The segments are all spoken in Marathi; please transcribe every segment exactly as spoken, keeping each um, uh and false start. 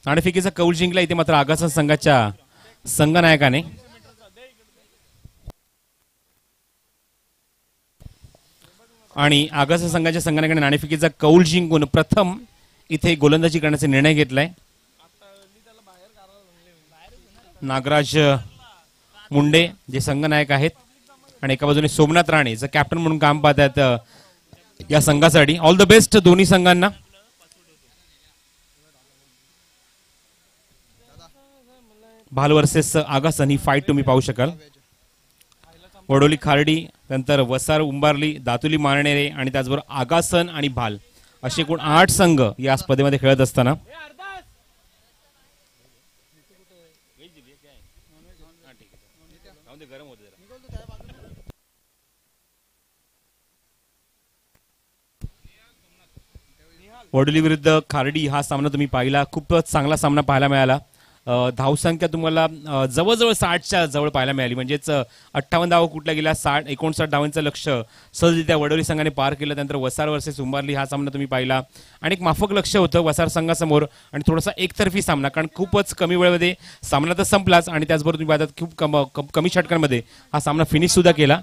नाणेफेकीचा कौल जिंकला इथे मात्र आगासन संघाच्या संघनायकाने. आणि आगासन संघाच्या संघनायकाने नाणेफेकीचा कौल जिंकून प्रथम इथे गोलंदाजी करण्याचा निर्णय घेतलाय. नागराज मुंडे जे संघनायक आहेत आणि एका बाजूने सोमनाथ राणे जे कॅप्टन म्हणून काम पाहतात या संघासाठी. ऑल द बेस्ट दोन्ही संघांना. भाल वर्सेस आगासन ही फाईट तुम्ही पाहू शकाल. वडोली खार्डी, नंतर वसार उंबारली, दातुली मारनेरे आणि त्याचबरोबर आगासन आणि भाल असे एकूण आठ संघ या स्पर्धेमध्ये खेळत असताना वडोली विरुद्ध खार्डी हा सामना तुम्ही पाहिला. खूपच चांगला सामना पाहायला मिळाला. धावसंख्या तुम्हाला जवळजवळ साठच्या जवळ पाहायला मिळाली. म्हणजेच अठ्ठावन्न धावा कुठल्या गेल्या, साठ एकोणसाठ धावांचं लक्ष सहजरित्या वडोली संघाने पार केलं. त्यानंतर वसार वर्सेस उंबारली हा सामना तुम्ही पाहिला आणि एक माफक लक्ष होतं वसार संघासमोर आणि थोडासा एकतर्फी सामना, कारण खूपच कमी वेळेमध्ये सामना तर संपलाच आणि त्याचबरोबर तुम्ही पाहतात खूप कम कमी षटकांमध्ये हा सामना फिनिश सुद्धा केला.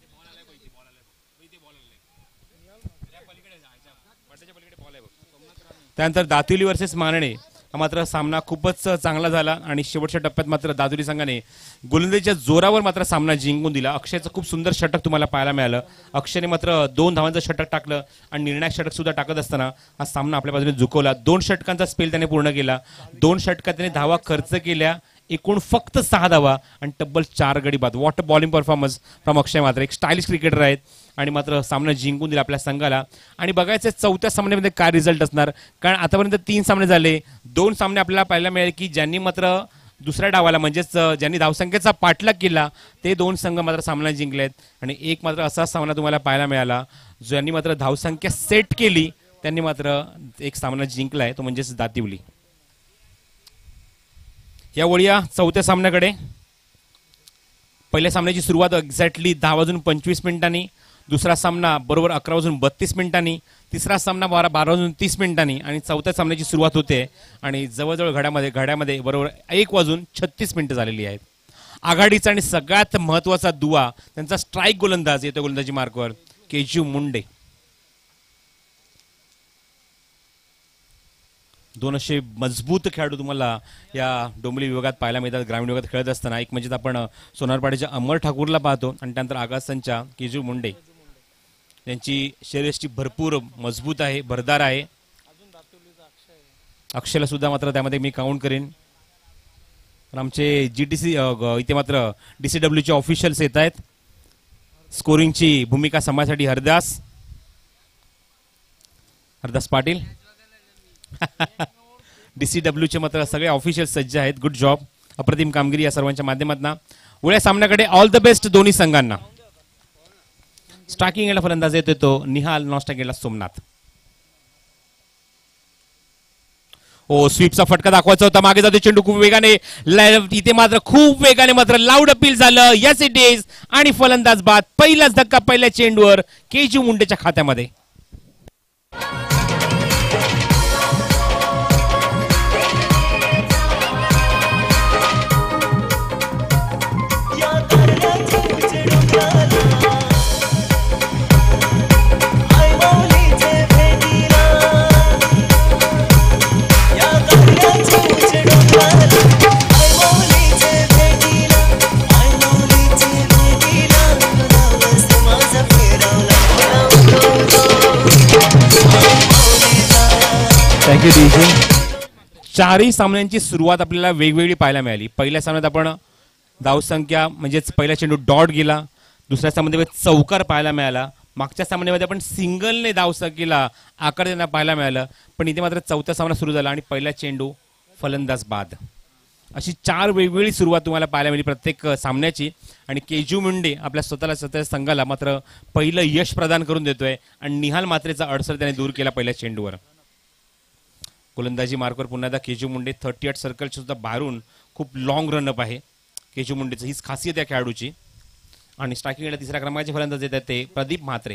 त्यानंतर दातुली वर्सेस मारणे मात्र सामना खूपच चांगला झाला आणि शेवटच्या टप्प्यात मात्र दादुली संघाने गोलंदाजीच्या जोरावर मात्र सामना जिंकून दिला. अक्षयचं खूप सुंदर षटक तुम्हाला पाहायला मिळालं. अक्षयने मात्र दोन धावांचं षटक टाकलं आणि निर्णायक षटक सुद्धा टाकत असताना हा सामना आपल्या बाजूने झुकवला. दोन षटकांचा स्पेल त्याने पूर्ण केला. दोन षटकात त्याने धावा खर्च केल्या, एकूण फक्त सहा धावा आणि तब्बल चार गडी बाद. What a bowling performance from Akshay. मात्र एक स्टायलिश क्रिकेटर आहेत आणि मात्र सामना जिंकून दिला आपल्या संघाला. आणि बघायचं चौथ्या सामन्यामध्ये काय रिझल्ट असणार, कारण आतापर्यंत तीन सामने झाले. दोन सामने आपल्याला पाहायला मिळाले की ज्यांनी मात्र दुसऱ्या डावाला म्हणजेच ज्यांनी धावसंख्येचा पाठलाग केला ते दोन संघ मात्र सामना जिंकलेत आणि एक मात्र असा सामना तुम्हाला पाहायला मिळाला ज्यांनी मात्र धावसंख्या सेट केली त्यांनी मात्र एक सामना जिंकलाय, तो म्हणजेच दातिवली. या वळीया चौथ्या सामन्याकडे. पहिल्या सामन्याची सुरुवात एक्झॅक्टली दहा वाजून पंचवीस मिनिटांनी, दुसरा सामना बरोबर अकरा वाजून बत्तीस मिनिटांनी, तिसरा सामना बारा बारा वाजून तीस मिनिटांनी आणि चौथ्या सामन्याची सुरुवात होते आणि जवळजवळ घड्यामध्ये घड्यामध्ये बरोबर एक वाजून छत्तीस मिनिटं झालेली आहेत. आघाडीचा आणि सगळ्यात महत्वाचा दुवा त्यांचा स्ट्राईक गोलंदाज येतो गोलंदाजी मार्कवर केजू मुंडे. दोन असे मजबूत खेळाडू तुम्हाला या डोंबिवली विभागात पाहायला मिळतात ग्रामीण विभागात खेळत असताना. एक म्हणजे आपण सोनारपाड्याच्या अमर ठाकूरला पाहतो आणि त्यानंतर आगासनच्या केजू मुंडे. त्यांची शरीरयष्टी भरपूर मजबूत आहे, भरदार आहे. अक्षयला सुद्धा मात्र त्यामध्ये मी काउंट करेन. आमचे जीटीसी इथे मात्र डीसीडब्ल्यूचे ऑफिशियल्स येत आहेत. स्कोरिंगची भूमिका सांभाळण्यासाठी हरदास हरदास पाटील डीसीडब्ल्यूचे मात्र सगळे ऑफिशियल सज्ज आहेत. गुड जॉब, अप्रतिम कामगिरी या सर्वांच्या माध्यमातून. उद्या सामन्याकडे ऑल द बेस्ट दोन्ही संघांना. स्टार्किंग याला फलंदाज येतो तो निहाल, नॉस्टा गेला सोमनाथ. ओ स्वीपचा फटका दाखवायचा होता, मागे जातो चेंडू खूप वेगाने, इथे मात्र खूप वेगाने मात्र लाऊड अपील झालं. यस इट इज आणि फलंदाज बाद. पहिलाच धक्का पहिल्या चेंडूवर केजू मुंडेच्या खात्यामध्ये. चारही सामन्यांची सुरुवात आपल्याला वेगवेगळी पाहायला मिळाली. पहिल्या सामन्यात आपण धावसंख्या म्हणजेच पहिला चेंडू डॉट गेला, दुसऱ्या सामन्यामध्ये चौकार पाहायला मिळाला, मागच्या सामन्यामध्ये आपण सिंगलने धावसंख्येला आकार त्यांना पाहायला मिळालं. पण इथे मात्र चौथा सामना सुरू झाला आणि पहिला चेंडू फलंदाज बाद. अशी चार वेगवेगळी सुरुवात तुम्हाला पाहायला मिळाली प्रत्येक सामन्याची आणि केजू मुंडे आपल्या स्वतःला स्वतःच्या संघाला मात्र पहिलं यश प्रदान करून देतोय आणि निहाल मात्रेचा अडसर त्याने दूर केला पहिल्या चेंडूवर. गोलंदाजी मार्कवर पुन्हा एकदा Keju Munde. Thirty eight circle सुद्धा बाहेरून खूप लॉंग रनअप आहे केजू मुंडेचं, हीच खासियत आहे खेळाडूची. आणि स्ट्रायकिंगला तिसऱ्या क्रमांकाचे फलंदाज येतात ते प्रदीप म्हात्रे.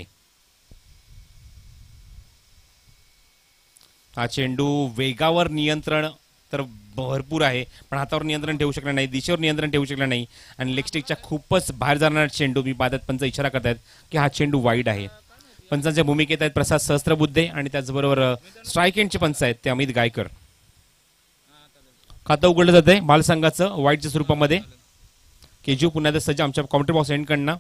हा चेंडू वेगावर नियंत्रण तर भरपूर आहे, पण हातावर नियंत्रण ठेवू शकला नाही, दिशेवर नियंत्रण ठेवू शकला नाही आणि लेग स्टिकच्या खूपच बाहेर जाणारा चेंडू. मी बादत पंच इशारा करतायत की हा चेंडू वाईड आहे. पंचांच्या भूमिकेत आहेत प्रसाद सहस्त्रबुद्धे आणि त्याचबरोबर स्ट्राईक एंडचे पंच आहेत ते अमित गायकर. खातं उघडलं जातंय बाल संघाचं वाईडच्या स्वरूपामध्ये. केजू पुन्हा एकदा सज्ज आमच्या काउंटर बॉक्स एंड कडनं.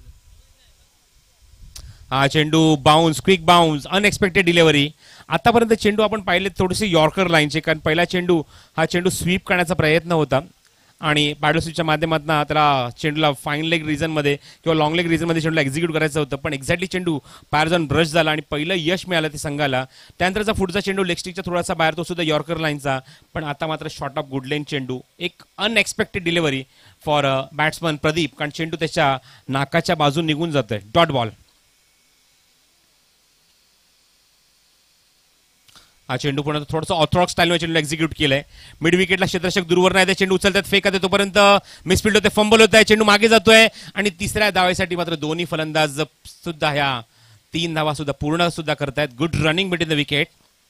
हा चेंडू bounce, quick bounce, unexpected delivery. आतापर्यंत चेंडू आपण पाहिले थोडेसे यॉर्कर लाईनचे, कारण पहिला चेंडू हा चेंडू स्वीप करण्याचा प्रयत्न होता आणि पॅडल स्वीपच्या माध्यमातून त्याला चेंडूला फाईन लेग रिजनमध्ये किंवा लॉंग लेग रिजनमध्ये चेंडूला एक्झिक्यूट करायचं होतं, पण एक्झॅक्टली चेंडू बाहेर जाऊन ब्रश झाला आणि पहिलं यश मिळालं ते संघाला. त्यानंतरचा पुढचा चेंडू लेग स्टिकच्या थोडासा बाहेर, तो सुद्धा यॉर्कर लाईनचा, पण आता मात्र शॉर्ट ऑफ गुडलेन चेंडू. एक unexpected delivery for batsman Pradeep, कारण चेंडू त्याच्या नाकाच्या बाजून निघून जातोय. Dot ball. हा चेंडू पुन्हा थोडंसं ऑर्थोडॉक्स स्टाईलमध्ये चेंडू एक्झिक्यूट केलंय. मिड विकेटला क्षेत्ररक्षक दूरवर नाही, चेंडू उचलतात, फेकत तोपर्यंत मिसफिल्ड होते, फंबल होत आहे, चेंडू मागे जातोय आणि तिसऱ्या धावेसाठी मात्र दोन्ही फलंदाज सुद्धा ह्या तीन धावा सुद्धा पूर्ण सुद्धा करतायत. Good running between the wicket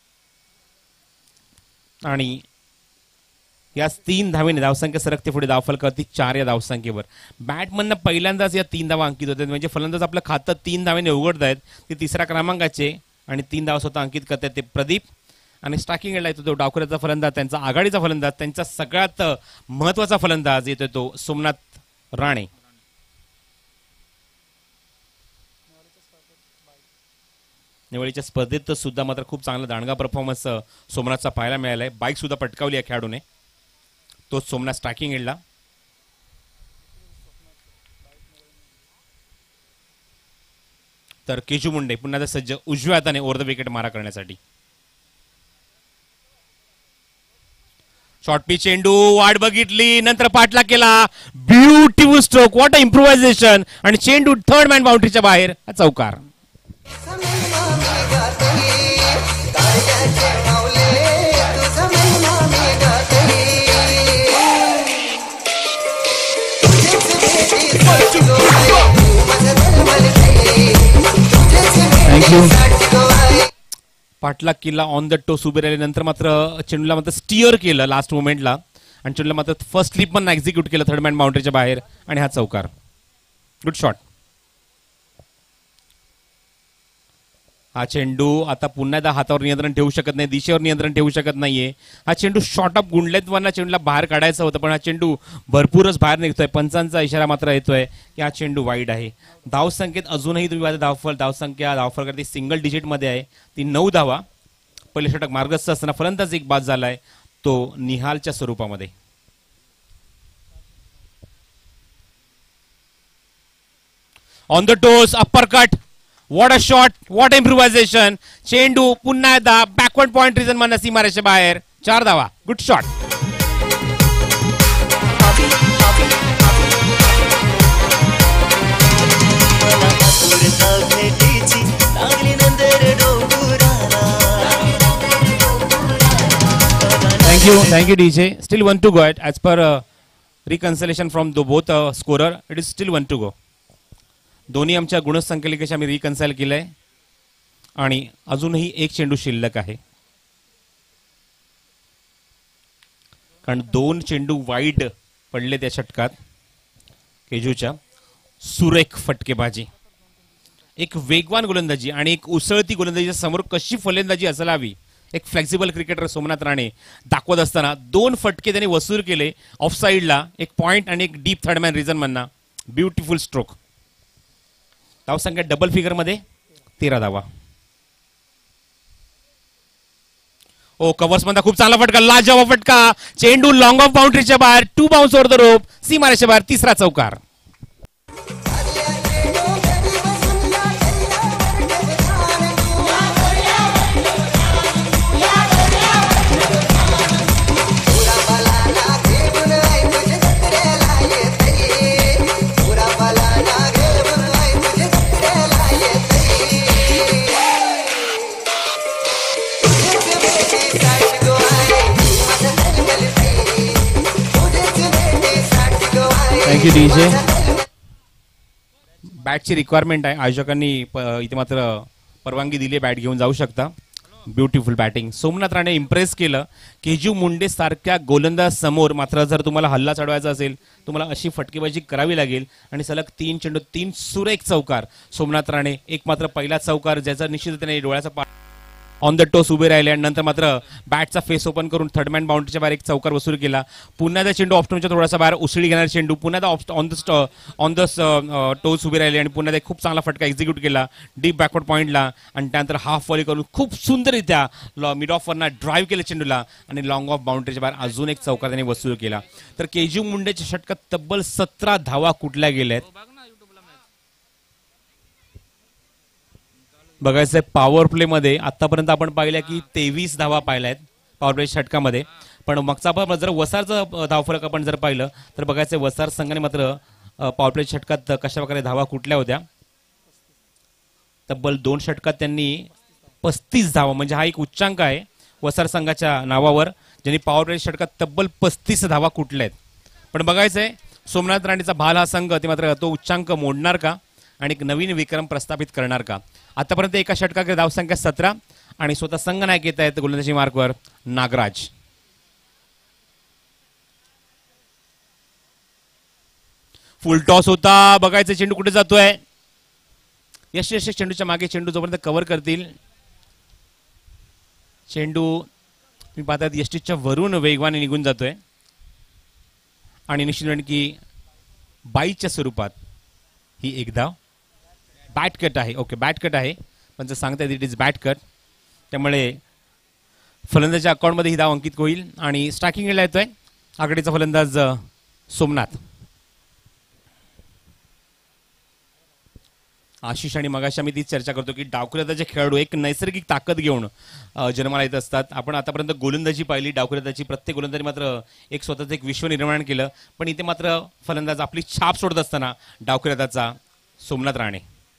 आणि या तीन धावेने धावसंख्या सरकते पुढे. धावफलकावरती चार या धावसंख्येवर. बॅटमननं पहिल्यांदाच या तीन धावा अंकित होतात, म्हणजे फलंदाज आपलं खातं तीन धावेने उघडत आहेत. ते तिसऱ्या क्रमांकाचे आणि तीन धावा स्वतः अंकित करतात ते प्रदीप. आणि स्ट्रायकिंग एंडला येतो तो डावखुऱ्याचा फलंदाज, त्यांचा आघाडीचा फलंदाज, त्यांचा सगळ्यात महत्वाचा फलंदाज येतो तो सोमनाथ राणे. निवडीच्या स्पर्धेत सुद्धा मात्र खूप चांगला दांडगा परफॉर्मन्स सोमनाथचा पाहायला मिळालाय. बाईक सुद्धा पटकावली या खेळाडूने. तो सोमनाथ स्ट्रायकिंग एंडला. तर केजू मुंडे पुन्हा सज्ज उजव्या हाताने ओव्हर द विकेट मारा करण्यासाठी. शॉर्ट पिच चेंडू, वाट बघितली, नंतर पाठला केला, beautiful stroke, what a improvisation आणि चेंडू थर्ड मॅन बाउंड्रीच्या बाहेर. चौकार. पाटला किल्ला ऑन द टोस उभे राहिले, नंतर मात्र चेंडूला मात्र स्टिअर केलं लास्ट मोमेंटला आणि चेंडूला मात्र फर्स्ट स्लिप पण एक्झिक्यूट केलं थर्ड मॅन बाउंड्रीच्या बाहेर आणि हा चौकार. Good shot. हा चेंडू आता पुन्हा एकदा हातावर नियंत्रण ठेवू शकत नाही, दिशेवर नियंत्रण ठेवू शकत नाहीये. हा चेंडू शॉर्ट ऑफ गुंडलेतवाना चेंडूला बाहेर काढायचं होतं, पण हा चेंडू भरपूरच बाहेर निघतोय. पंचांचा इशारा मात्र येतोय की हा चेंडू वाईड आहे. धावसंख्येत अजूनही तुम्ही पाहता धावफल धावसंख्या धावफल करते सिंगल डिजिट मध्ये आहे, ती नऊ धावा. पहिले षटक मार्गस्थ असताना फलंदाज एक बाद झालाय, तो निहालच्या स्वरूपामध्ये. On the toes upper cut, what a shot, what improvisation. चेंडू पुन्हा एकदा बॅकवर्ड पॉइंट रिजन मध्ये सीमारेषेच्या बाहेर. चार धावा. Good shot. Thank you, thank you D J. Still one to go. As per uh, reconciliation from the both uh, scorer, it is still one to go. दोन्ही आमच्या गुणसंख्येलेखाशी आम्ही रिकन्साइल केलंय आणि अजूनही एक चेंडू शिल्लक आहे, कारण दोन चेंडू वाईड पडले त्या षटकात. केजूच्या सुरेख फटकेबाजी, एक वेगवान गोलंदाजी आणि एक उसळती गोलंदाजीच्या समोर कशी फलंदाजी असावी, एक फ्लेक्सिबल क्रिकेटर सोमनाथ राणे दाखवत असताना दोन फटके त्यांनी वसूल केले ऑफ साइडला, एक पॉइंट आणि एक डीप थर्ड मॅन रिजन मधना. Beautiful stroke. धावसंख्या डबल फिगर मध्ये तेरा धावा. ओ कव्हर्स मध्ये खूप चांगला फटका, लाजवाब फटका. चेंडू लॉंग ऑफ बाउंड्रीच्या बाहेर, two bounce over the rope, सीमारेषेच्या बाहेर. तिसरा चौकार. Thank you DJ. बॅटची रिक्वायरमेंट आहे, आयोजकांनी इथे मात्र परवानगी दिली, बॅट घेऊन जाऊ शकता. Beautiful batting. Somnath Rane impress केलं. केजू मुंडे सारख्या गोलंदाज समोर मात्र जर तुम्हाला हल्ला चढवायचा असेल तुम्हाला अशी फटकेबाजी करावी लागेल. आणि सलग तीन चेंडू तीन सुरेख चौकार सोमनाथ राणे. एक मात्र पहिला चौकार ज्याचा निश्चित त्याने डोळ्याचा पा ऑन द टोस उभे राहिले आणि नंतर मात्र बॅटचा फेस ओपन करून थर्डमॅन बाउंड्रीच्या बाहेर एक चौकार वसूल केला. पुन्हा त्या चेंडू ऑफस्टोनच्या थोडासा बाहेर उसळी घेणारा चेंडू पुन्हा on the on the toes उभे राहिले आणि पुन्हा एक खूप चांगला फटका एक्झिक्यूट केला डीप बॅकवर्ड पॉईंटला. आणि त्यानंतर हाफ वॉली करून खूप सुंदररित्या मिड ऑफवरना ड्राईव्ह केलं चेंडूला आणि लॉंग ऑफ बाउंड्रीच्या बाहेर अजून एक चौकार त्याने वसूल केला. तर केजू मुंडेच्या षटकात तब्बल सतरा धावा कुठल्या गेल्यात. बघायचंय पॉवर प्ले मध्ये आतापर्यंत आपण पाहिल्या की तेवीस धावा पाहिल्यात पॉवर प्ले षटकामध्ये. पण मागचा आपण जर वसारचं धावफलक आपण जर पाहिलं तर बघायचं वसार संघाने मात्र पॉवर प्ले षटकात कशा प्रकारे धावा कुठल्या होत्या. तब्बल दोन षटकात त्यांनी पस्तीस धावा म्हणजे हा एक उच्चांक आहे वसार संघाच्या नावावर ज्यांनी पॉवर प्ले षटकात तब्बल पस्तीस धावा कुठल्या आहेत. पण बघायचंय सोमनाथ राणेचा भाल हा संघ ते मात्र तो उच्चांक मोडणार का आणि एक नवीन विक्रम प्रस्थापित करणार का. आतापर्यंत एका षटकाकडे धावसंख्या सतरा आणि स्वतः संघ नायक येत आहेत गोलंदाजी मार्कवर नागराज. फुल टॉस होता. बघायचं चेंडू कुठे जातोय. यश यश चेंडूच्या मागे चेंडू जोपर्यंत कव्हर करतील चेंडू तुम्ही पाहतात यष्टीच्या वरून वेगवाने निघून जातोय आणि निश्चित की बाईच्या स्वरूपात ही एक धाव बॅट कट आहे. ओके बॅट कट आहे पण जर सांगता इट इज बॅट कट त्यामुळे फलंदाजाच्या अकाउंटमध्ये ही धाव अंकित होईल आणि स्ट्रायकिंगला येतोय आघाडीचा फलंदाज सोमनाथ. आशिष आणि मगाशी आम्ही तीच चर्चा करतो की डावखुऱ्याचे खेळाडू एक नैसर्गिक ताकद घेऊन जन्माला येत असतात. आपण आतापर्यंत गोलंदाजी पाहिली डावखुऱ्याची प्रत्येक गोलंदाजी मात्र एक स्वतःचं एक विश्व निर्माण केलं. पण इथे मात्र फलंदाज आपली छाप सोडत असताना डावखुऱ्याचा सोमनाथ राणे.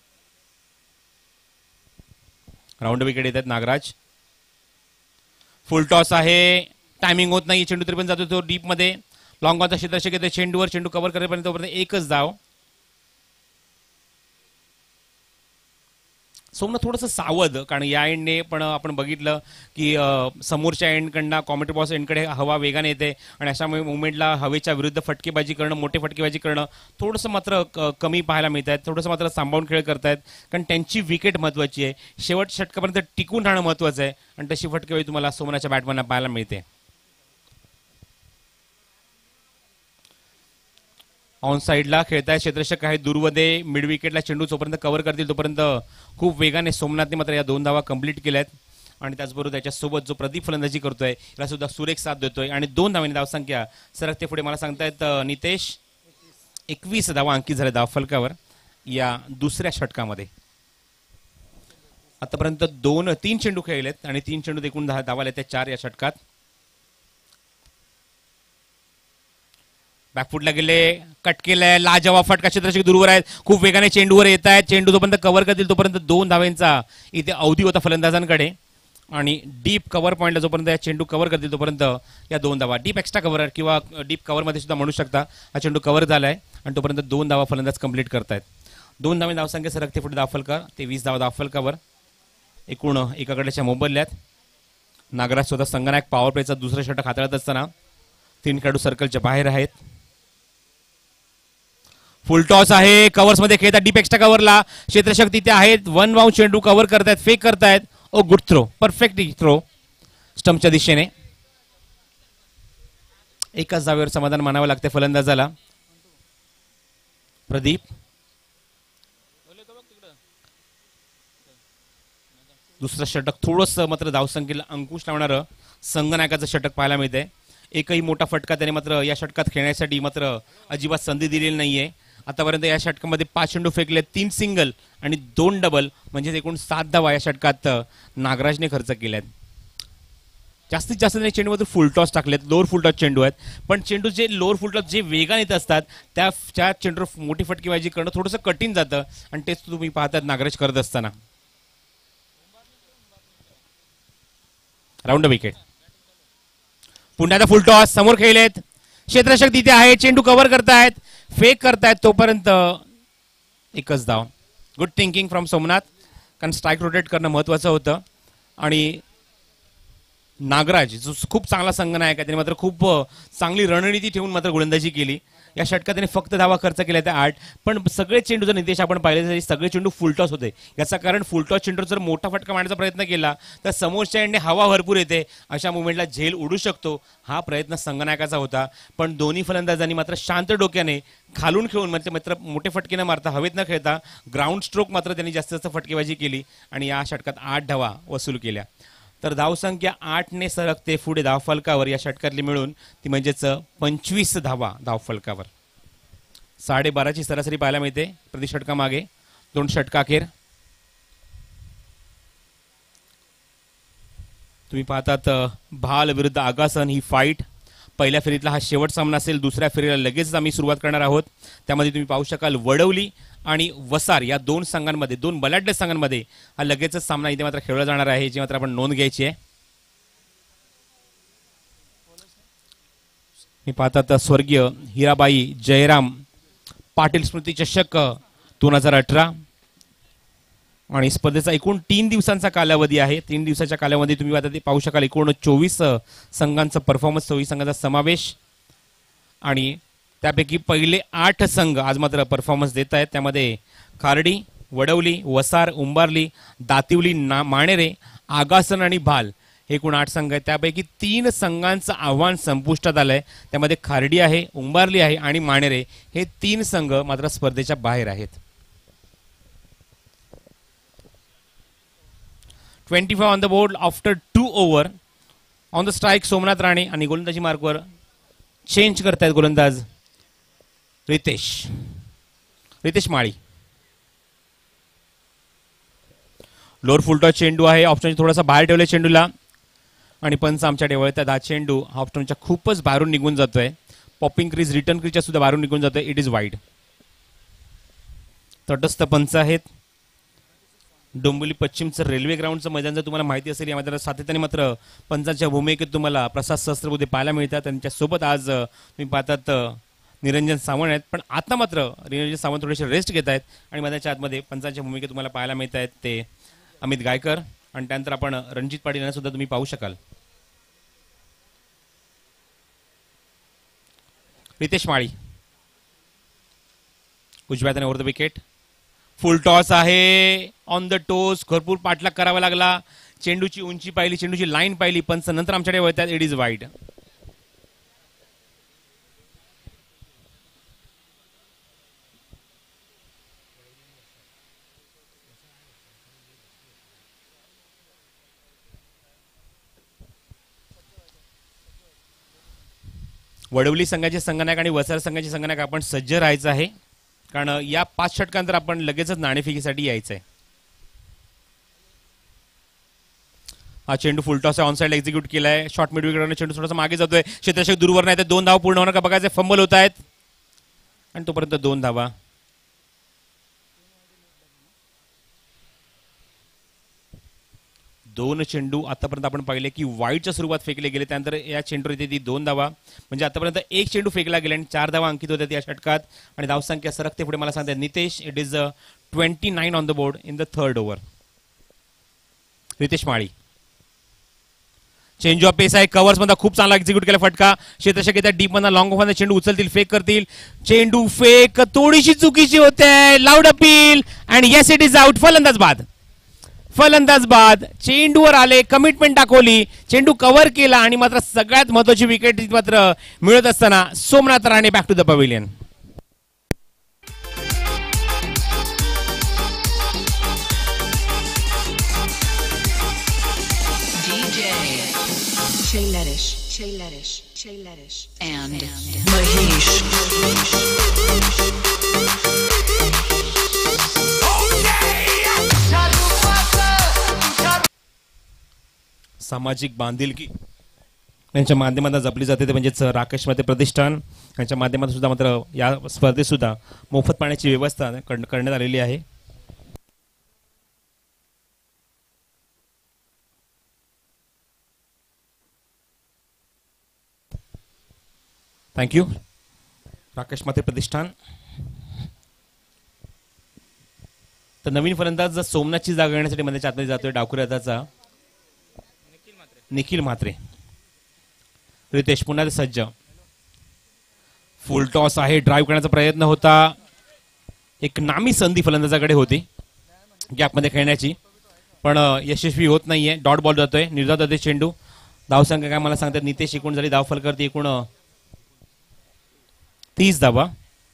राऊंड विकेट येतात नागराज. फुल टॉस आहे. टायमिंग होत नाही चेंडू तरी पण जातो तो डीप मध्ये लॉंग ऑनचा क्षेत्ररक्षक येतो चेंडूवर चेंडू कव्हर करेपर्यंत तोपर्यंत एकच धाव. सोमनाथ थोडंसं सावध कारण या एंडने पण आपण बघितलं की समोरच्या एंडकडनं कॉमेंट्री बॉक्स एंडकडे हवा वेगाने येते आणि अशा मुवमेंटला हवेच्या विरुद्ध फटकेबाजी करणं मोठे फटकेबाजी करणं थोडंसं मात्र कमी पाहायला मिळत आहेत. थोडंसं मात्र सांभाळून खेळ करतायत कारण त्यांची विकेट महत्वाची आहे. शेवट षटकापर्यंत टिकून राहणं महत्वाचं आहे आणि तशी फटकेबाजी तुम्हाला सोमनाथच्या बॅटमॅनला पाहायला मिळते. ऑन साईडला खेळताय क्षेत्ररक्षक आहे दूरमध्ये मिड विकेटला चेंडू जोपर्यंत कव्हर करतील तोपर्यंत खूप वेगाने सोमनाथने मात्र या दोन धावा कंप्लीट केल्यात आणि त्याचबरोबर त्याच्यासोबत जो प्रदीप फलंदाजी करतोय याला सुद्धा सुरेख साथ देतोय आणि दोन धावांनी धावसंख्या सरकते पुढे. मला सांगतायत नितेश एकवीस धावा अंकित झाल्या धावफलकावर या दुसऱ्या षटकामध्ये. आतापर्यंत दोन तीन चेंडू खेळलेत आणि तीन चेंडू एकूण दहा धावा त्या चार या षटकात. बॅकफुटला गेले कट केलंय लाजवाब फटका क्षेत्ररक्षक दूरवर आहेत खूप वेगाने चेंडूवर येत आहेत. चेंडू जोपर्यंत कव्हर करतील तोपर्यंत दोन धावांचा इथे अवधी होता फलंदाजांकडे आणि डीप कव्हर पॉईंटला जोपर्यंत या चेंडू कव्हर करतील तोपर्यंत या दोन धावा डीप एक्स्ट्रा कव्हर किंवा डीप कव्हरमध्ये सुद्धा म्हणू शकता हा चेंडू कव्हर झालाय आणि तोपर्यंत दोन धावा फलंदाज कंप्लीट करतायत. दोन धावे धावसंख्या सरकते पुढे दाफलकर तेवीस धावा दाफलकावर एकूण एकाकडेच्या मोबदल्यात. नागराज स्वतः संघनायक पॉवर प्लेचा दुसरा षटक हाताळत असताना तीन खेळाडू सर्कलच्या बाहेर आहेत. फुल टॉस आहे कव्हर्स मध्ये खेळतात डीप एक्स्ट्रा कव्हरला क्षेत्ररक्षक तिथे आहेत वन बाउंड चेंडू कव्हर करतायत फेक करतायत. Oh good throw perfect throw स्टंपच्या दिशेने. एकाच धावेवर समाधान मानावं लागते फलंदाजाला. प्रदीप दुसरं षटक थोडंसं मात्र धावसंख्येला अंकुश लावणारं संघनायकाचं षटक पाहायला मिळतंय. एकही मोठा फटका त्याने मात्र या षटकात खेळण्यासाठी मात्र अजिबात संधी दिलेली नाहीये. आतापर्यंत या षटकामध्ये पाच चेंडू फेकले तीन सिंगल आणि दोन डबल म्हणजे एकूण सात धावा या षटकात नागराजने खर्च केल्यात. जास्तीत जास्त त्याने चेंडूमध्ये फुल टॉस टाकलेत लोअर फुल टॉस चेंडू आहेत पण चेंडू जे लोअर फुल टॉस जे वेगाने येत असतात त्या त्या चेंडूवर मोठी फटकेबाजी करणं थोडंसं कठीण जातं आणि तेच तुम्ही पाहतात नागराज करत असताना. राऊंड विकेट पुन्हा फुल टॉस समोर खेळलेत क्षेत्ररक्षक तिथे आहे चेंडू कव्हर करतायत फेक करतायत तोपर्यंत एकच धाव. गुड थिंकिंग फ्रॉम सोमनाथ कारण स्ट्राईक रोटेट करणं महत्वाचं होतं आणि नागराज जो खूप चांगला संघनायक आहे, त्याने मात्र खूप अ, चांगली रणनीती ठेवून मात्र गोलंदाजी केली. या षटकात त्याने फक्त धावा खर्च केल्या त्या आठ, पण सगळे चेंडू जर नितेश आपण पाहिले तरी सगळे चेंडू फुलटॉस होते. याचं कारण फुलटॉस चेंडूवर जर मोठा फटका मारण्याचा प्रयत्न केला तर समोरच्या एंडने हवा भरपूर येते, अशा मुवमेंटला झेल उडू शकतो. हा प्रयत्न संघनायकाचा होता, पण दोन्ही फलंदाजांनी मात्र शांत डोक्याने खालून खेळून म्हणजे मात्र मोठे फटके न मारता हवेत न खेळता ग्राउंड स्ट्रोक मात्र त्यांनी जास्तीत जास्त फटकेबाजी केली आणि या षटकात आठ धावा वसूल केल्या. तर धावसंख्या आठने सरकते पुढे धावफलकावर या षटकातली मिळून ती म्हणजेच पंचवीस धावा धावफलकावर. साडेबाराची सरासरी पाहायला मिळते प्रति षटका मागे. दोन षटकाखेर तुम्ही पाहतात भाल विरुद्ध आगासन ही फाईट. पहिल्या फेरीतला हा शेवट सामना असेल. दुसऱ्या फेरीला लगेच आम्ही सुरुवात करणार आहोत. त्यामध्ये तुम्ही पाहू शकाल वडवली आणि वसार या दोन संघांमध्ये, दोन बलाढ्य संघांमध्ये हा लगेचच सामना इथे मात्र खेळला जाणार आहे, याची मात्र आपण नोंद घ्यायची आहे. मी पाहतात स्वर्गीय हिराबाई जयराम पाटील स्मृती चषक दोन हजार अठरा आणि स्पर्धेचा एकूण तीन दिवसांचा कालावधी आहे. तीन दिवसाच्या कालावधी तुम्ही आता ते पाहू शकाल. एकूण चोवीस संघांचा परफॉर्मन्स, चोवीस संघांचा समावेश आणि त्यापैकी पहिले आठ संघ आज मात्र परफॉर्मन्स देत आहेत. त्यामध्ये खार्डी, वडवली, वसार, उंबारली, दातिवली, ना माणेरे, आगासन आणि भाल हे एकूण आठ संघ आहेत. त्यापैकी तीन संघांचं आव्हान संपुष्टात आलंय. त्यामध्ये खार्डी आहे, उंबारली आहे आणि माणेरे हे तीन संघ मात्र स्पर्धेच्या बाहेर आहेत. Twenty five on the board after two over. On the strike Somnath Rane आणि गोलंदाजी मार्कवर चेंज करतायत गोलंदाज रितेश रितेश माळी. लोअर फुलटॉस चेंडू आहे. ऑप्शन थोडासा बाहेर ठेवलाय चेंडूला आणि पंच आमच्या टेबलचा हा चेंडू हा ऑप्शनच्या खूपच बाहेरून निघून जातोय. पॉपिंग क्रीज, रिटर्न क्रीजच्या सुद्धा बाहेरून निघून जातोय. It is wide. तटस्थ पंच आहेत. डोंबिवली पश्चिमचं रेल्वे ग्राउंडचं मैदान जर तुम्हाला माहिती असेल, या मैदानात सातत्याने मात्र पंचांच्या भूमिकेत तुम्हाला प्रसाद सहस्त्रबुद्धे पाहायला मिळतात. त्यांच्यासोबत आज तुम्ही पाहतात निरंजन सावंत आहेत, पण आता मात्र निरंजन सावंत थोडेसे रेस्ट घेत आहेत आणि मैदानाच्या आतमध्ये पंचांच्या भूमिकेत तुम्हाला पाहायला मिळत आहेत ते अमित गायकर आणि त्यानंतर आपण रणजित पाटील यांना सुद्धा तुम्ही पाहू शकाल. रितेश माळी उजव्या हाताने over the wicket. Full toss आहे. ऑन द टोस भरपूर पाठलाग करावा लागला. चेंडूची उंची पाहिली, चेंडूची लाईन पाहिली, पंच नंतर आमच्याकडे वळतात. It is wide. वडवली संघाचे संघनायक आणि वसार संघाचे संघनायक आपण सज्ज राहायचं आहे, कारण या पाच षटकांतर आपण लगेचच नाणेफेकीसाठी यायचंय. हा चेंडू फुलटॉस ऑन साइड एक्झिक्यूट केलाय. शॉर्ट मिड विकेट चेंडू थोडासा मागे जातोय. क्षेत्ररक्षक दूरवर नाही तर दोन धावा पूर्ण होणार का बघायचे. फंबल होत आहेत आणि तोपर्यंत दोन धावा. दोन चेंडू आतापर्यंत आपण पाहिले की वाईडच्या स्वरूपात फेकले गेले. त्यानंतर या चेंडूवर येते ती दोन धावा. म्हणजे आतापर्यंत एक चेंडू फेकला गेला आणि चार धावा अंकित होत्या या षटकात आणि धावसंख्या सरकते पुढे. मला सांगतात Nitesh, it is twenty nine on the board in the third over. Ritesh Mali change of pace आहे. कव्हर्स मध्ये खूप चांगला एक्झिक्यूट केला फटका. क्षेत्ररक्षक येतात डीप मध्ये, लॉंग ऑफ मध्ये चेंडू उचलतील, फेक करतील. चेंडू फेक थोडीशी चुकीची होते. Loud appeal and yes it is out. फलंदाज बाद. फलंदाज बाद. चेंडूवर आले, कमिटमेंट दाखवली, चेंडू कव्हर केला आणि मात्र सगळ्यात महत्वाची विकेट मात्र मिळत असताना Somnath Rane back to the pavilion. Shailarish, Shailarish, Shailarish, and Mahesh. सामाजिक बांधिलकी यांच्या माध्यमातून जपली जाते ते म्हणजेच राकेश मते प्रतिष्ठान यांच्या माध्यमातून सुद्धा मात्र या स्पर्धेत सुद्धा मोफत पाण्याची व्यवस्था करण्यात आलेली आहे. थँक्यू राकेश माते प्रतिष्ठान. तर नवीन फलंदाज सोमनाथची जागा घेण्यासाठी मध्ये आतमध्ये जातोय डावखुरी हाताचा निखिल म्हात्रे. रितेश पुन्हा सज्ज. फुल टॉस आहे. ड्राईव्ह करण्याचा प्रयत्न होता. एक नामी संधी फलंदाजाकडे होती गॅपमध्ये खेळण्याची, पण यशस्वी होत नाहीये. डॉट बॉल जातोय. निर्धाव जाते चेंडू. धावसंख्या काय मला सांगतात नितेश एकूण झाली धाव फलकावरती एकूण तीस धावा.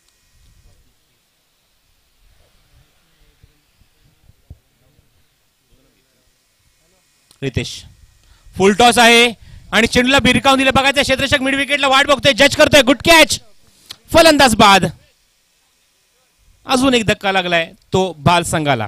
रितेश फुल टॉस आहे आणि चेंडूला भिरकावून दिलं. बघायचं क्षेत्ररक्षक मिड विकेटला वाट बघतोय. जज करतोय. Good catch. फलंदाज बाद. अजून एक धक्का लागलाय तो बाल संघाला.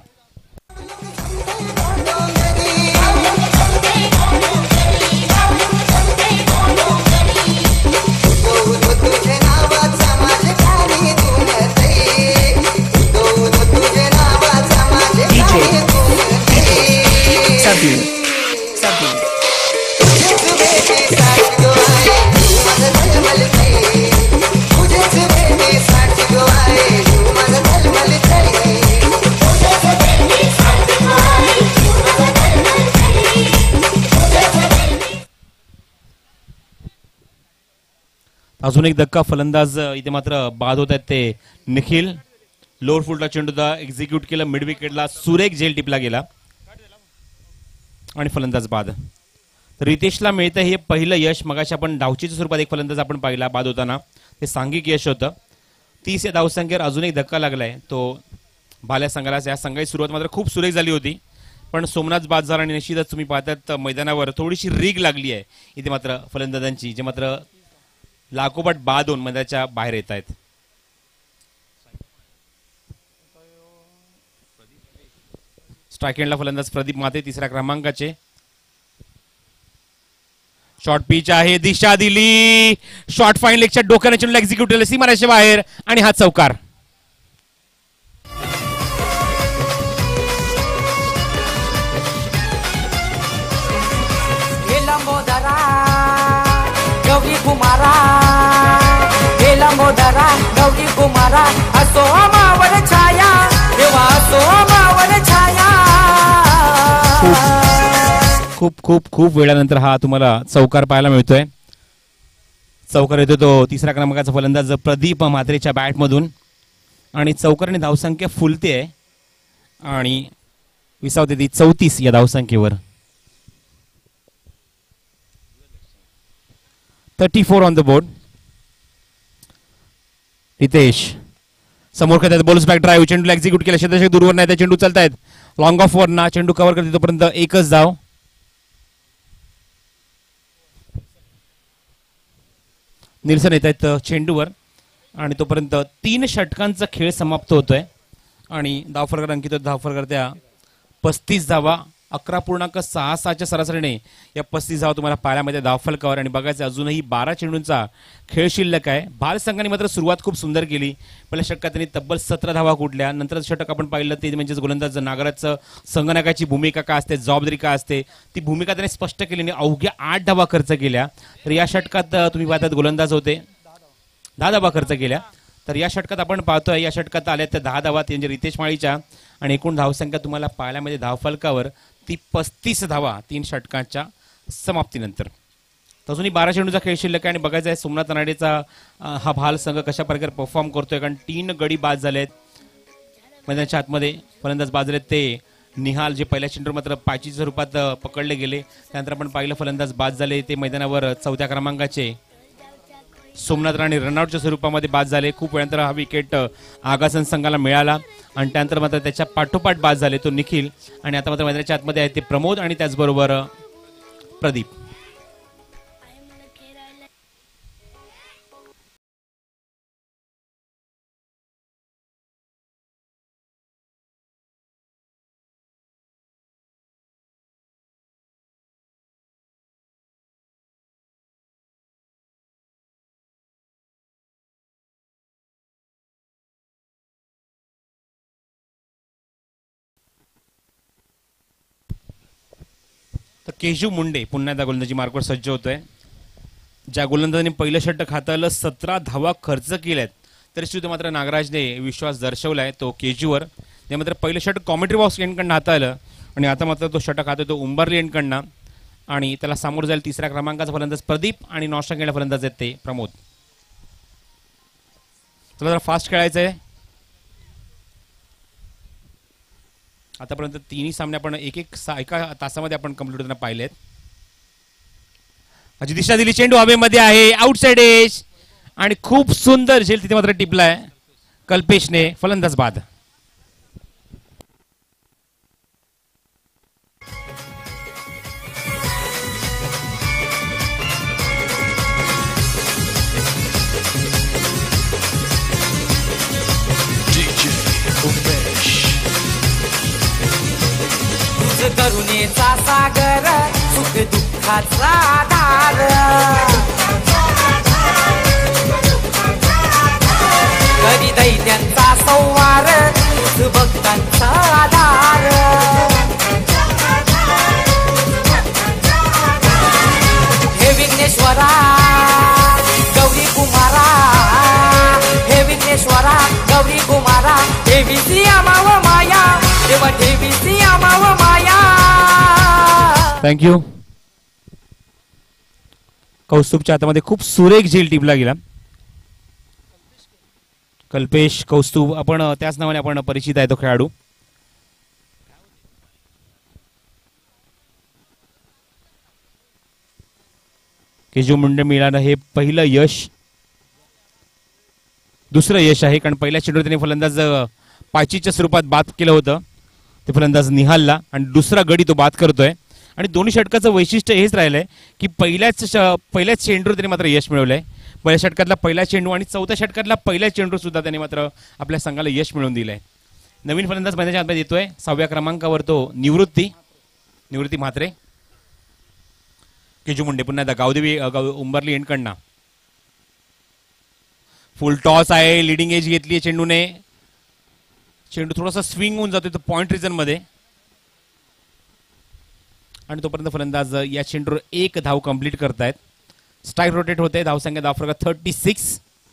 अजून एक धक्का. फलंदाज इथे मात्र बाद होत आहेत ते निखिल. लोअर फुलचा चेंडू एक्झिक्यूट केलं. मिड विकेटला सुरेख झेल टिपला गेला आणि फलंदाज बाद. रितेशला मिळतं हे पहिलं यश. मगाशी आपण धावचीच्या स्वरूपात एक फलंदाज आपण पाहिला बाद होताना, ते सांघिक यश होतं. तीस या धावसंख्येवर अजून एक धक्का लागलाय तो भाल्या संघाला. या संघाची सुरुवात मात्र खूप सुरेख झाली होती, पण सोमनाथ बाद झाला आणि निश्चितच तुम्ही पाहतात मैदानावर थोडीशी रीग लागली आहे इथे मात्र फलंदाजांची, जे मात्र लागोपाठ बाद होऊन मैदानाच्या बाहेर येत आहेत. स्ट्राईक एंडला फलंदाज प्रदीप माते तिसऱ्या क्रमांकाचे. शॉर्ट पिच आहे. दिशा दिली. शॉर्ट फाईन लेगच्या डोक्याने चेंडूला एक्झिक्यूट केलं सीमारेषे बाहेर आणि हा चौकार. गौरी कुमारा हे लंबोदरा गौरी कुमारा असो मावर छाया देवा असो मावर छाया. खूप खूप खूप वेळानंतर हा तुम्हाला चौकार पाहायला मिळतोय. चौकार येतो तो तिसऱ्या क्रमांकाचा फलंदाज प्रदीप म्हात्रेच्या बॅट मधून आणि चौकाराने धावसंख्या फुलते आहे आणि विसावते ती चौतीस या धावसंख्येवर. Thirty four on the board. Ritesh समोर खेळतात. Balls back drive. चेंडूला एक्झिक्यूट केला. क्षेत्ररक्षक दूरवर नाही. त्या चेंडू चालतायत लॉंग ऑफ वर ना. चेंडू कव्हर करते तोपर्यंत एकच धाव. निल्सन येत आहेत चेंडूवर आणि तोपर्यंत तीन षटकांचा खेळ समाप्त होतोय आणि धावफलक अंकित धावफलक त्या पस्तीस धावा. अकरा पूर्णांक सहा सहाच्या सरासरीने या पस्तीस धावा तुम्हाला पाहायला मिळते धावफलकावर. आणि बघायचं अजूनही बारा चेंडूंचा खेळ शिल्लक आहे. भारत संघाने मात्र सुरुवात खूप सुंदर केली. पहिल्या षटकात त्यांनी तब्बल सतरा धावा कुठल्या. नंतर षटक आपण पाहिलं ते म्हणजे गोलंदाज नागराजचं संगणकाची भूमिका काय असते, जबाबदारी काय असते, ती भूमिका त्याने स्पष्ट केली. अवघ्या आठ धावा खर्च केल्या. तर या षटकात तुम्ही पाहतात गोलंदाज होते दहा धावा खर्च केल्या. तर या षटकात आपण पाहतोय या षटकात आल्या त्या दहा धावा म्हणजे रितेश माळीच्या आणि एकूण धावसंख्या तुम्हाला पाहायला मिळते धावफलकावर ती पस्तीस धावा तीन षटकांच्या समाप्तीनंतर. अजूनही बारा चेंडूचा खेळ शिल्लक आहे आणि बघायचं आहे सोमनाथ रानडेचा हा भाल संघ कशा प्रकारे परफॉर्म करतोय. कारण तीन गडी बाद झालेत मैदानाच्या आतमध्ये. फलंदाज बाद झालेत ते निहाल, जे पहिल्या चेंडूवर मात्र पाचीच्या स्वरूपात पकडले गेले. त्यानंतर आपण पाहिलं फलंदाज बाद झाले ते मैदानावर चौथ्या क्रमांकाचे सोमनाथ राणे रनआउटच्या स्वरूपामध्ये बाद झाले. खूप वेळानंतर हा विकेट आगासन संघाला मिळाला आणि त्यानंतर मात्र त्याच्या पाठोपाठ बाद झाले तो निखिल आणि आता मात्र मैदानाच्या आतमध्ये आहे ते प्रमोद आणि त्याचबरोबर प्रदीप. तर केशव मुंडे पुन्हा एकदा गोलंदाजी मार्कवर सज्ज होतोय. ज्या गोलंदाजाने पहिलं षटक हाताळलं सतरा धावा खर्च केल्यात तरी सुद्धा मात्र नागराजने विश्वास दर्शवलाय तो केजूवर. ते मात्र पहिलं षटक कॉमेंट्री बॉक्स एंडकडनं हाताळलं आणि आता मात्र तो षटक हातोय तो उंबरली एंडकडनं आणि त्याला सामोरं जाईल तिसऱ्या क्रमांकाचा फलंदाज प्रदीप आणि नॉस्टा खेळणारे फलंदाज आहेत ते प्रमोद. चला जरा फास्ट खेळायचं आहे. आतापर्यंत तिन्ही सामने आपण एक एक एका तासामध्ये आपण कंप्लीट होताना पाहिलेत. अशी दिशा दिली, चेंडू हवेमध्ये आहे, आउटसाइड एज आणि खूप सुंदर झेल तिथे मात्र टिपलाय कल्पेशने. फलंदाज बाद. करुणेचा सागर सुख दुःखाचा आधार करी दैत्यांचा संवार भक्तांचा आधार हे विघ्नेश्वरा गौरी कुमारा हे विघ्नेश्वरा गौरी कुमारा देवी सियामाव माया देवा देवी सियामाव माया. थँक्यू. कौस्तुभच्या हातामध्ये खूप सुरेख झेल टिपला गेला. कल्पेश कौस्तुभ आपण त्याच नावाने आपण परिचित आहे तो खेळाडू. केजू मुंडे मिळालं हे पहिलं यश, दुसरं यश आहे, कारण पहिल्या चेंडूवर त्याने फलंदाज पाचीच्या स्वरूपात बाद केलं होतं ते फलंदाज निहालला आणि दुसरा गडी तो बाद करतोय. आणि दोन्ही षटकाचं वैशिष्ट्य हेच राहिलंय की पहिल्याच पहिल्याच चेंडूवर त्याने मात्र यश मिळवलंय. पहिल्या षटकातला पहिला चेंडू आणि चौथ्या षटकातला पहिला चेंडू सुद्धा त्याने मात्र आपल्या संघाला यश मिळवून दिलंय. नवीन फलंदाज मैदानाच्या आतमध्ये येतोय सहाव्या क्रमांकावर तो निवृत्ती निवृत्ती म्हात्रे. केजू मुंडे पुन्हा एकदा गावदेवी उंबरली एंडकडनं फुल टॉस आहे, लिडिंग एज घेतली चेंडूने. चेंडू थोडासा स्विंग होऊन जातोय तो पॉइंट रिजन मध्ये आणि तोपर्यंत फलंदाज या चेंडूवर एक धाव कंप्लीट करतायत. स्ट्राईक रोटेट होते. धावसंख्या धावफरक थर्टी सिक्स.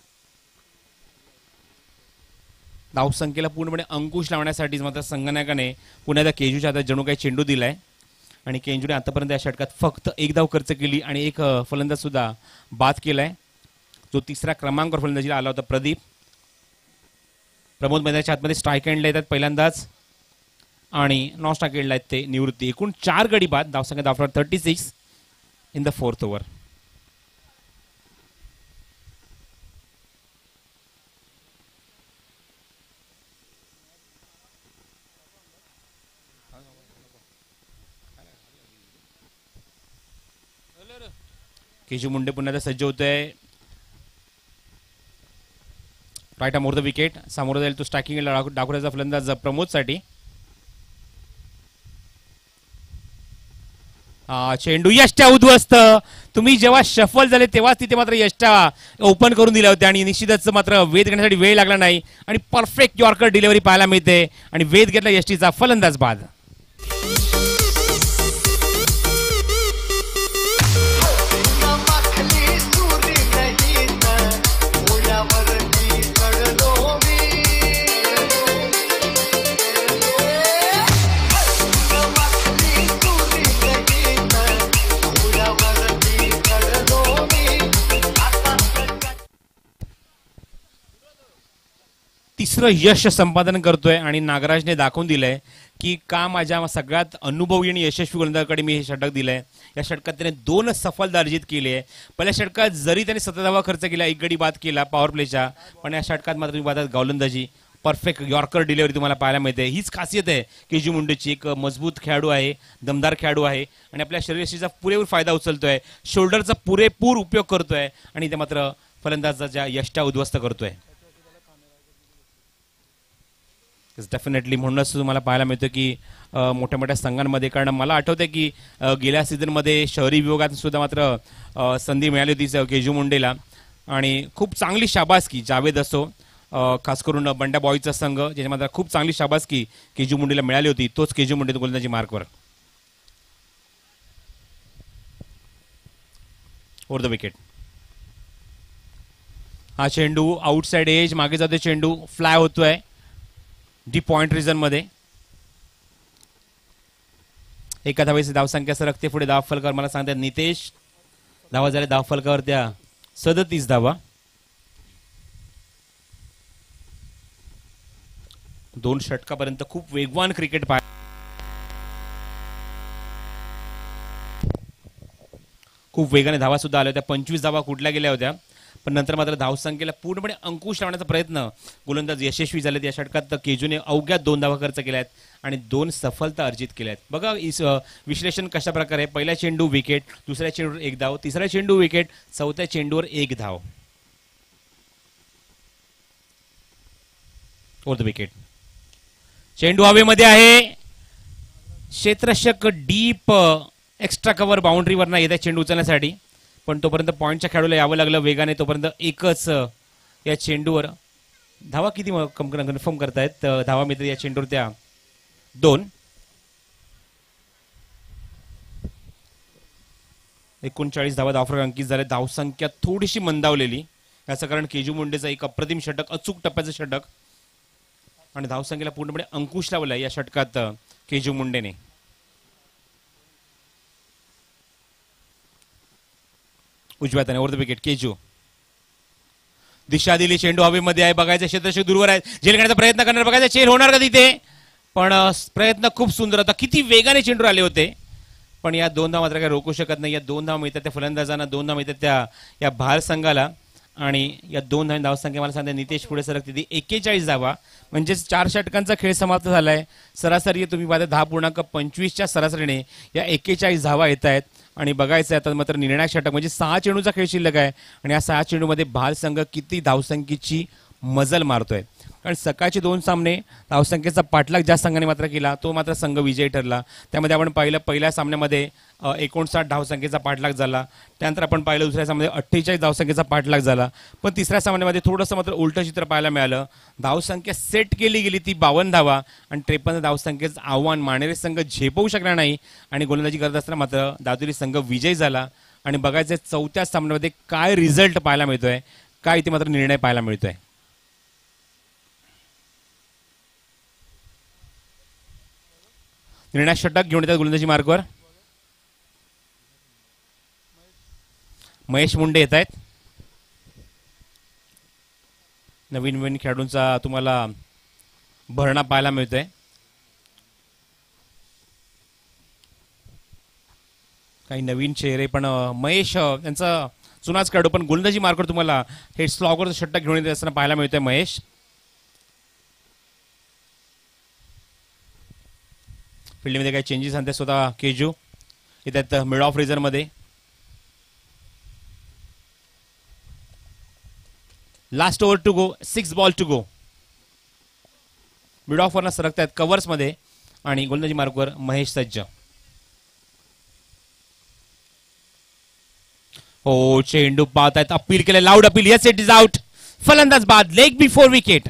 धावसंख्येला पूर्णपणे अंकुश लावण्यासाठी मात्र संगणकाने पुन्हा एकदा केजूच्या हातात जणू काही चेंडू दिलाय आणि केंजूने आतापर्यंत या षटकात फक्त एक धाव खर्च केली आणि एक फलंदाज सुद्धा बाद केलाय. जो तिसऱ्या क्रमांकावर फलंदाजीला आला होता प्रदीप. प्रमोद मैदानाच्या हातमध्ये स्ट्राईक हँडला येतात पहिल्यांदाच आणि नॉन स्ट्राईक हँडला आहेत ते निवृत्ती. एकूण चार गडी बाद. धावसंख्या धावफरक thirty six in the fourth over. Keju Munde पुन्हा एकदा सज्ज होतोय. Right more the wicket. समोर जाईल तो स्टॅकिंग डाकुऱ्याचा फलंदाज प्रमोदसाठी. चेंडू यष्टा उद्ध्वस्त. तुम्ही जेव्हा शफल झाले तेव्हाच तिथे मात्र यष्टा ओपन करून दिल्या होत्या आणि निश्चितच मात्र वेध घेण्यासाठी वेळ लागला नाही आणि परफेक्ट यॉर्कर डिलिव्हरी पाहायला मिळते आणि वेध घेतला यष्टीचा. फलंदाज बाद. तिसरं यश संपादन करतोय आणि नागराजने दाखवून दिलंय की का माझ्या सगळ्यात अनुभवी आणि यशस्वी गोलंदाजाकडे मी हे षटक दिलंय. या षटकात त्याने दोन सफल अर्जित केले आहे. पहिल्या षटकात जरी त्याने सतत धावा खर्च केला, एक गडी बाद केला पॉवर प्लेच्या, पण या षटकात मात्र तुम्ही पाहतात गोलंदाजी परफेक्ट यॉर्कर डिलिव्हरी तुम्हाला पाहायला मिळते. हीच खासियत आहे केजू मुंडेची. एक मजबूत खेळाडू आहे, दमदार खेळाडू आहे आणि आपल्या शरीरयष्टीचा पुरेपूर फायदा उचलतोय, शोल्डरचा पुरेपूर उपयोग करतोय आणि ते मात्र फलंदाजाच्या यष्टा उद्ध्वस्त करतोय. डेफिनेटली म्हणूनच तुम्हाला पाहायला मिळतं की मोठ्या मोठ्या संघांमध्ये, कारण मला आठवतंय की गेल्या सीझनमध्ये शहरी विभागात सुद्धा मात्र संधी मिळाली होती केजू मुंडेला आणि खूप चांगली शाबासकी. जावेद असो, खास करून बंडा बॉयचा संघ ज्याच्या मात्र खूप चांगली शाबासकी केजू मुंडेला मिळाली होती. तोच केजू मुंडे गोलंदाजी मार्कवर. Over the wicket. हा चेंडू आउटसाइड एज मागे जातोय. चेंडू फ्लाय होतोय डी पॉइंट रिजन मध्ये. एका धावेची धावसंख्या सरकते पुढे. धाव फलकावर मला सांगतात नितेश धावा झाल्या धाव फलकावर त्या सदतीस धावा. दोन षटकापर्यंत खूप वेगवान क्रिकेट पाह खूप वेगाने धावा सुद्धा आल्या होत्या. पंचवीस धावा कुठल्या गेल्या होत्या, पण नंतर मात्र धावसंख्येला पूर्णपणे अंकुश लावण्याचा प्रयत्न गोलंदाज यशस्वी झालेत. या षटकात केजूने अवघ्या दोन धावा खर्च केल्या आहेत आणि दोन सफलता अर्जित केल्या आहेत. बघा इस विश्लेषण कशा प्रकारे. पहिल्या चेंडू विकेट, दुसऱ्या चेंडूवर एक धाव, तिसऱ्या चेंडू विकेट, चौथ्या चेंडूवर एक धाव. Fourth wicket. चेंडू हवेमध्ये आहे. क्षेत्ररक्षक डीप एक्स्ट्रा कव्हर बाउंड्रीवर नाही येत आहे चेंडू उचलण्यासाठी, पण तोपर्यंत पॉईंटच्या खेळाडूला यावं लागलं वेगाने. तोपर्यंत एकच या चेंडूवर धावा किती कन्फर्म करतायत धावा मित्र या चेंडूवर त्या दोन. एकोणचाळीस धावा धावफलक अंकित झाले. धावसंख्या थोडीशी मंदावलेली, याचं कारण केजू मुंडेचं एक अप्रतिम षटक, अचूक टप्प्याचं षटक, आणि धावसंख्येला पूर्णपणे अंकुश लावला या षटकात केजू मुंडेने. उजव्या हाताने ओव्हर द विकेट केजू. दिशा दिली, चेंडू हवेमध्ये आहे. बघायचं क्षेत्ररक्षक दूरवर आहे, झेल घेण्याचा प्रयत्न करणार. बघायचं चेल होणार का तिथे, पण प्रयत्न खूप सुंदर होता. किती वेगाने चेंडू आले होते, पण या दोन धाव मात्र काही रोखू शकत नाही. या दोन धाव मिळतात त्या फलंदाजांना, दोन धाव मिळतात त्या या भार संघाला, आणि या दोन धाव धावसंख्या मला सांगते नितेश पुढे सरकते ती एक्केचाळीस धावा. म्हणजेच चार षटकांचा खेळ समाप्त झालाय. सरासरी तुम्ही पाहता दहा पूर्णांक पंचवीसच्या सरासरीने या एक्केचाळीस धावा येत आहेत. आणि बघायचं आता मात्र निर्णायक षटक म्हणजे सहा चेंडूचा खेळ शिल्लक आहे, आणि या सहा चेंडूमध्ये भाल संघ किती धावसंख्येची मजल मारतोय. कारण सकाळचे दोन सामने धावसंख्येचा पाठलाग ज्या संघाने मात्र केला तो मात्र संघ विजयी ठरला. त्यामध्ये आपण पाहिलं पहिल्या सामन्यामध्ये एकोणसाठ धावसंख्येचा पाठलाग झाला. त्यानंतर आपण पाहिलं दुसऱ्या सामन्यामध्ये अठ्ठेचाळीस धावसंख्येचा पाठलाग झाला. पण तिसऱ्या सामन्यामध्ये थोडंसं मात्र उलटं चित्र पाहायला मिळालं. धावसंख्या सेट केली गेली ती बावन्न धावा, आणि त्रेपन्न धावसंख्येचं आव्हान मानेरे संघ झेपवू शकला नाही, आणि गोलंदाजी करत असताना मात्र दादुरी संघ विजयी झाला. आणि बघायचं चौथ्या सामन्यामध्ये काय रिझल्ट पाहायला मिळतोय, काय इथे मात्र निर्णय पाहायला मिळतोय. निर्णायक षटक घेऊन येतात गोलंदाजी मार्गवर महेश मुंडे येत आहेत. नवीन नवीन खेळाडूंचा तुम्हाला भरणा पाहायला मिळतोय. काही नवीन चेहरे, पण महेश यांचा जुनाच खेळाडू, पण गोलंदाजी मार्गवर तुम्हाला हे स्लॉगरचं षटक घेऊन येत असताना पाहायला मिळतोय महेश. फील्डमध्ये काही चेंजेस आणते स्वतः केजू येतात मिड ऑफ रिझन मध्ये. Last over to go, six ball to go. Mid off वरला सरकतायत कव्हर्स मध्ये, आणि गोलंदाजी मार्गवर महेश सज्ज. हो, चेंडू पाहतायत, अपील केले, loud appeal. Yes, it is out. फलंदाज बाद, लेग बिफोर विकेट.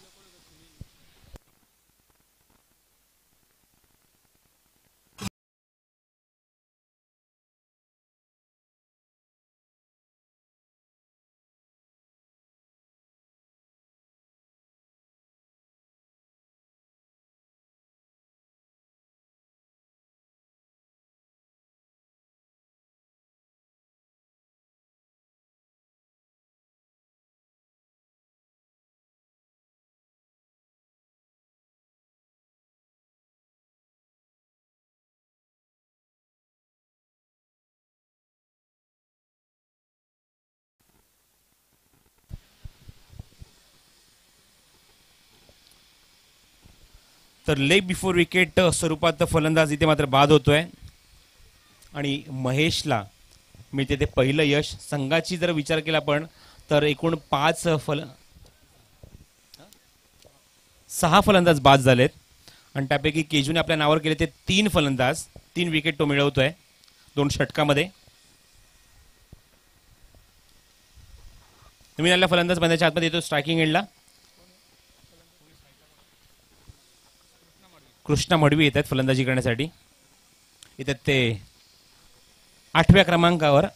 तर लेग बिफोर विकेट स्वरूपात फलंदाज इथे मात्र बाद होतोय, आणि महेशला मिळते ते पहिलं यश. संघाची जर विचार केला आपण तर एकूण पाच फल सहा फलंदाज बाद झालेत, आणि त्यापैकी केजूने आपल्या नावावर केले ते तीन फलंदाज. तीन विकेट तो मिळवतोय दोन षटकामध्ये. नवीन आलेला फलंदाज बंदाच्या आतमध्ये येतो स्ट्रायकिंग एंडला. कृष्णा मडवी येत आहेत फलंदाजी करण्यासाठी. येतात ते आठव्या क्रमांकावर.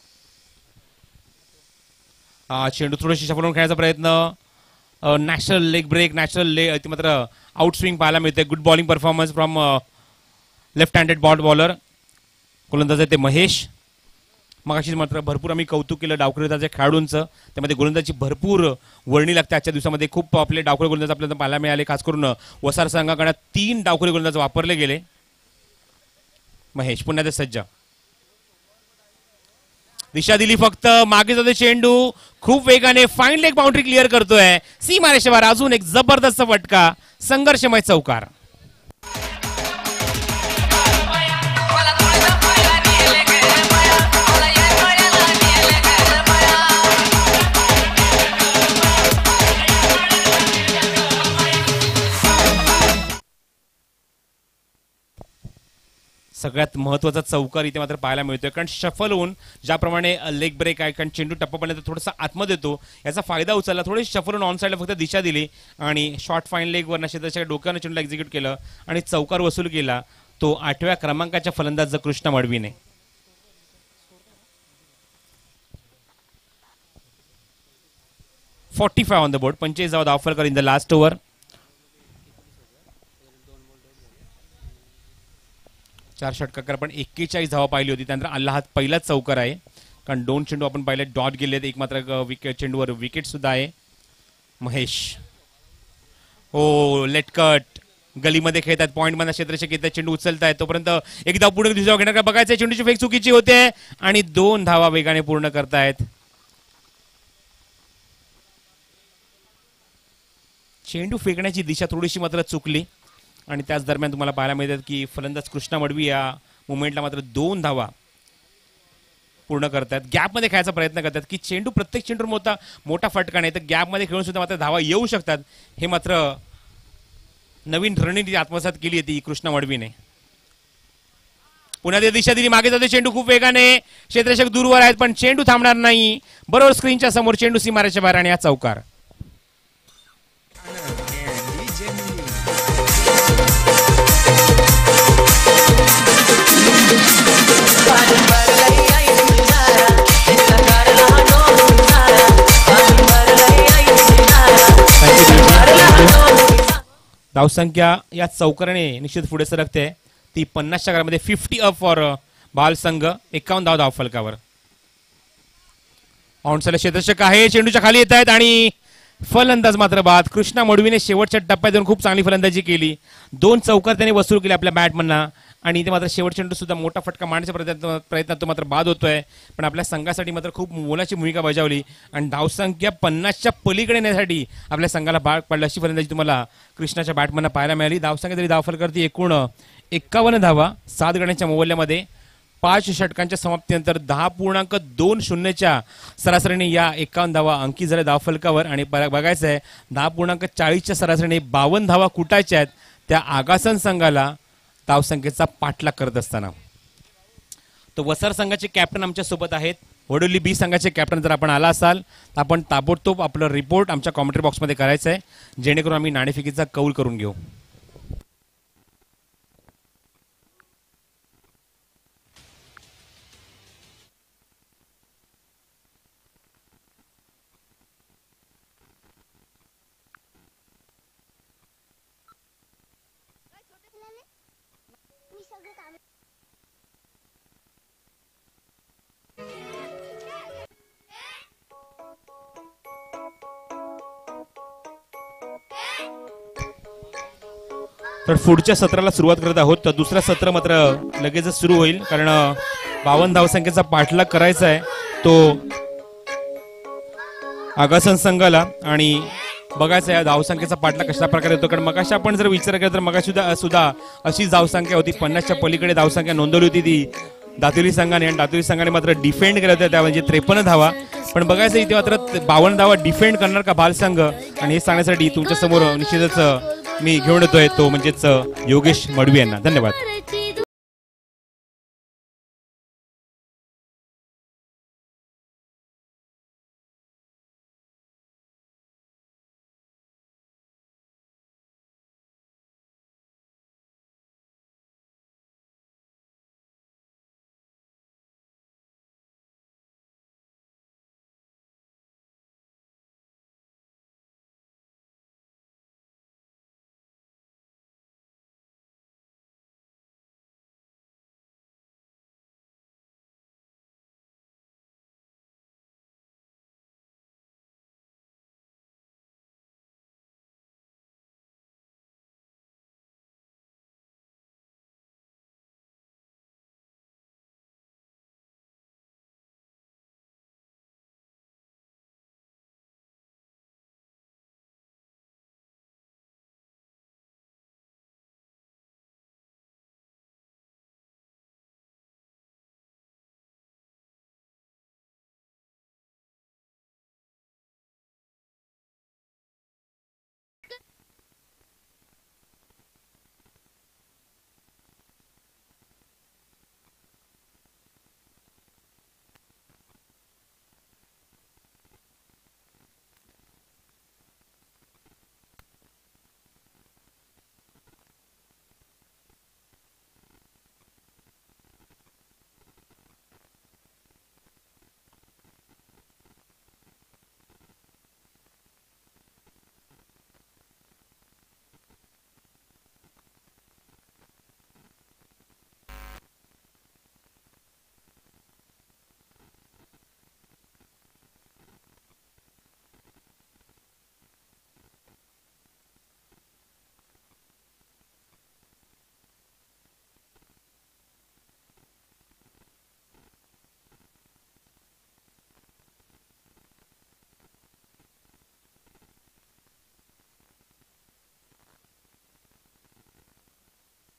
चेंडू थोडीशी सफळून खेळण्याचा प्रयत्न. Natural leg break, natural leg, मात्र आउट स्विंग पाहायला मिळते. Good bowling performance from left handed but bowler गोलंदाज आहे ते महेश. मगाशी मात्र भरपूर आम्ही कौतुक केलं डावखुरीच्या खेळाडूंचं. त्यामध्ये गोलंदाजी भरपूर वर्णी लागते आजच्या दिवसामध्ये. खूप आपले डावखुरी गोलंदाज आपल्याला पाहायला मिळाले. खास करून वसार संघाकडे तीन डावखुरी गोलंदाज वापरले गेले. महेश पुन्हा ते सज्ज. दिशा दिली फक्त मागे जातो चेंडू खूप वेगाने फाईन लेग बाउंड्री क्लिअर करतोय. सीमारेषेवर अजून एक जबरदस्त फटका. संघर्षमय चौकार. सगळ्यात महत्वाचा चौकार इथे मात्र पाहायला मिळतोय. कारण शफल होऊन ज्याप्रमाणे लेग ब्रेक आहे कारण चेंडू टप्पापर्यंत थोडासा आतमध्ये येतो याचा फायदा उचलला. थोडी शफल होऊन ऑन साईडला फक्त दिशा दिली आणि शॉर्ट फाईन लेगवर नशेदाच्या डोक्यानं चेंडूला एक्झिक्यूट केलं आणि चौकार वसूल केला तो आठव्या क्रमांकाच्या फलंदाज कृष्णा मडवीने. Forty five on the board. पंचेचाळीस धावा धावफलकर इन द लास्ट ओव्हर. चार षटकार पण एक्केचाळीस धावा पाहिली होती. त्यानंतर अल्ला हा पहिलाच चौकार आहे कारण दोन चेंडू आपण पाहिले डॉट गेले. एक मात्र विकेट चेंडूवर विकेट सुद्धा आहे. महेश हो लेटकट गलीमध्ये खेळतात पॉईंट मध्ये क्षेत्ररक्षक येतात चेंडू उचलतायत तोपर्यंत एक धाव पुढे दुसरा घेणार का बघायचं. चेंडूची फेक चुकीची होते आणि दोन धावा वेगाने पूर्ण करतायत. चेंडू फेकण्याची दिशा थोडीशी मात्र चुकली आणि त्याच दरम्यान तुम्हाला पाहायला मिळतात की फलंदाज कृष्णा मडवी या मुवमेंटला मात्र दोन धावा पूर्ण करतात. गॅपमध्ये खेळायचा प्रयत्न करतात की चेंडू प्रत्येक चेंडूवर मोठा मोठा फटका नाही तर गॅपमध्ये खेळून सुद्धा मात्र धावा येऊ शकतात. हे मात्र नवीन रणनीती आत्मसात केली होती कृष्णा मडवीने. पुन्हा ते दिशा दिली मागे जाते चेंडू खूप वेगाने. क्षेत्ररक्षक दूरवर आहेत पण चेंडू थांबणार नाही. बरोबर स्क्रीनच्या समोर चेंडू सीमारेच्या बाहेर आणि हा चौकार. धावसंख्या या चौकाराने निश्चित पुढे सरकते. ती पन्नासच्या घरामध्ये फिफ्टी अप फॉर बाल संघ. एकावन्न धाव धाव फलकावर. ऑनसाइड क्षेत्ररक्षक आहे चेंडूच्या खाली येत आहेत आणि फलंदाज मात्र बाद. कृष्णा मडवीने शेवटच्या टप्प्यात येऊन खूप चांगली फलंदाजी केली. दोन चौकार त्याने वसूल केले आपल्या बॅटमनना आणि इथे मात्र शेवट चेंडू सुद्धा मोठा फटका मारण्याच्या प्रयत्न प्रयत्नात तो मात्र बाद होतोय. पण आपल्या संघासाठी मात्र खूप मोलाची भूमिका बजावली आणि धावसंख्या पन्नासच्या पलीकडे नेण्यासाठी आपल्या संघाला भाग पडला अशी फलंदाजी तुम्हाला कृष्णाच्या बॅटमनना पाहायला मिळाली. धावसंख्या तरी धावफलकावरती एकूण एक्कावन्न धावा सात गड्यांच्या मोबदल्यामध्ये पाच षटकांच्या समाप्तीनंतर दहा पूर्णांक दोन शून्यच्या सरासरीने या एकावन्न धावा अंकित झाल्या धावफलकावर. आणि बघायचं आहे दहा पूर्णांक चाळीसच्या सरासरीने बावन्न धावा कुटायच्या आहेत त्या आगासन संघाला धावसंख्येचा पाठलाग करत असताना. तो वसार संघाचे कॅप्टन आमच्या सोबत आहेत. वडोली बी संघाचे कॅप्टन जर आपण आला असाल तर आपण ताबडतोब आपलं रिपोर्ट आमच्या कॉमेंट्री बॉक्समध्ये करायचं आहे जेणेकरून आम्ही नाणेफेकीचा कौल करून घेऊ. तर पुढच्या सत्राला सुरुवात करत आहोत. तर दुसरं सत्र मात्र लगेचच सुरू होईल कारण बावन्न धावसंख्येचा पाठलाग करायचा आहे तो आगासन संघाला आणि बघायचं आहे धावसंख्येचा पाठलाग कशा प्रकारे होतो. कारण मगाशी आपण जर विचार केला तर मगाशी सुद्धा सुद्धा अशीच धावसंख्या होती. पन्नासच्या पलीकडे धावसंख्या नोंदवली होती ती दातुली संघाने आणि दातुली संघाने मात्र डिफेंड केलं होतं त्या म्हणजे त्रेपन्न धावा. पण बघायचं इथे मात्र बावन्न धावा डिफेंड करणार का बाल संघ आणि हे सांगण्यासाठी तुमच्या समोर निश्चितच मी घेऊन येतोय तो म्हणजेच योगेश मडवी यांना. धन्यवाद.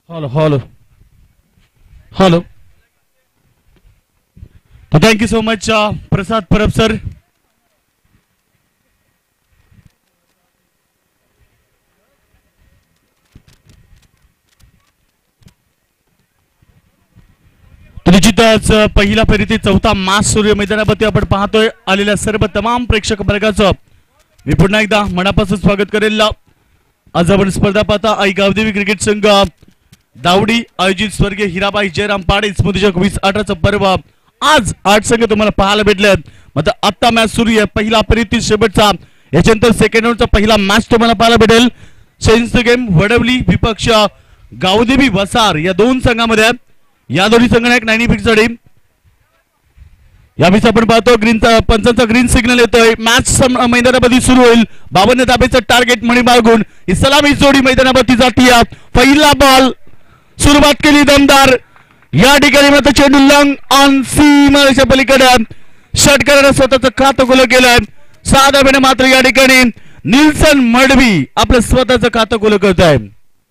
हॅलो हॅलो हॅलो तो thank you so much Prasad Parab sir. निश्चितच पहिला फेरीतील चौथा मास सूर्य मैदानावरती आपण पाहतोय. आलेल्या सर्व तमाम प्रेक्षक वर्गाचं मी पुन्हा एकदा मनापासून स्वागत करेल. आज आपण स्पर्धा पाहता आई गावदेवी क्रिकेट संघ दावडी आयोजित स्वर्गीय हिराबाई जयराम पाडे स्मृतिजक वीस अठराचं पर्व. आज आठ संघ तुम्हाला पाहायला भेटले. मात्र आता मॅच सुरू आहे. पहिला फेरीतील शेवटचा याच्यानंतर सेकंड राऊंडचा पहिला मॅच तुम्हाला पाहायला भेटेल. संयुक्त गेम वडवली विपक्ष गावदेवी वसार या दोन संघामध्ये. या दोन्ही संघांना एक नाईन्टी फिक्स टीम. यावेळी आपण पाहतो ग्रीनचा पंचांचा ग्रीन सिग्नल येतोय. मॅच मैदानामध्ये सुरू होईल. बावन्न धाब्याचं टार्गेट मणी बाळगून ही सलामी जोडी मैदानावरती जातीय. पहिला बॉल सुरुवात केली दमदार. या ठिकाणी मात्र चेंडू लंग ऑन सीमारेषा पलीकडे षटकाराने स्वतःचं खातं गोल केलंय. सहा धाब्याने मात्र या ठिकाणी निल्सन मडवी आपलं स्वतःचं खातं गोल करत आहे.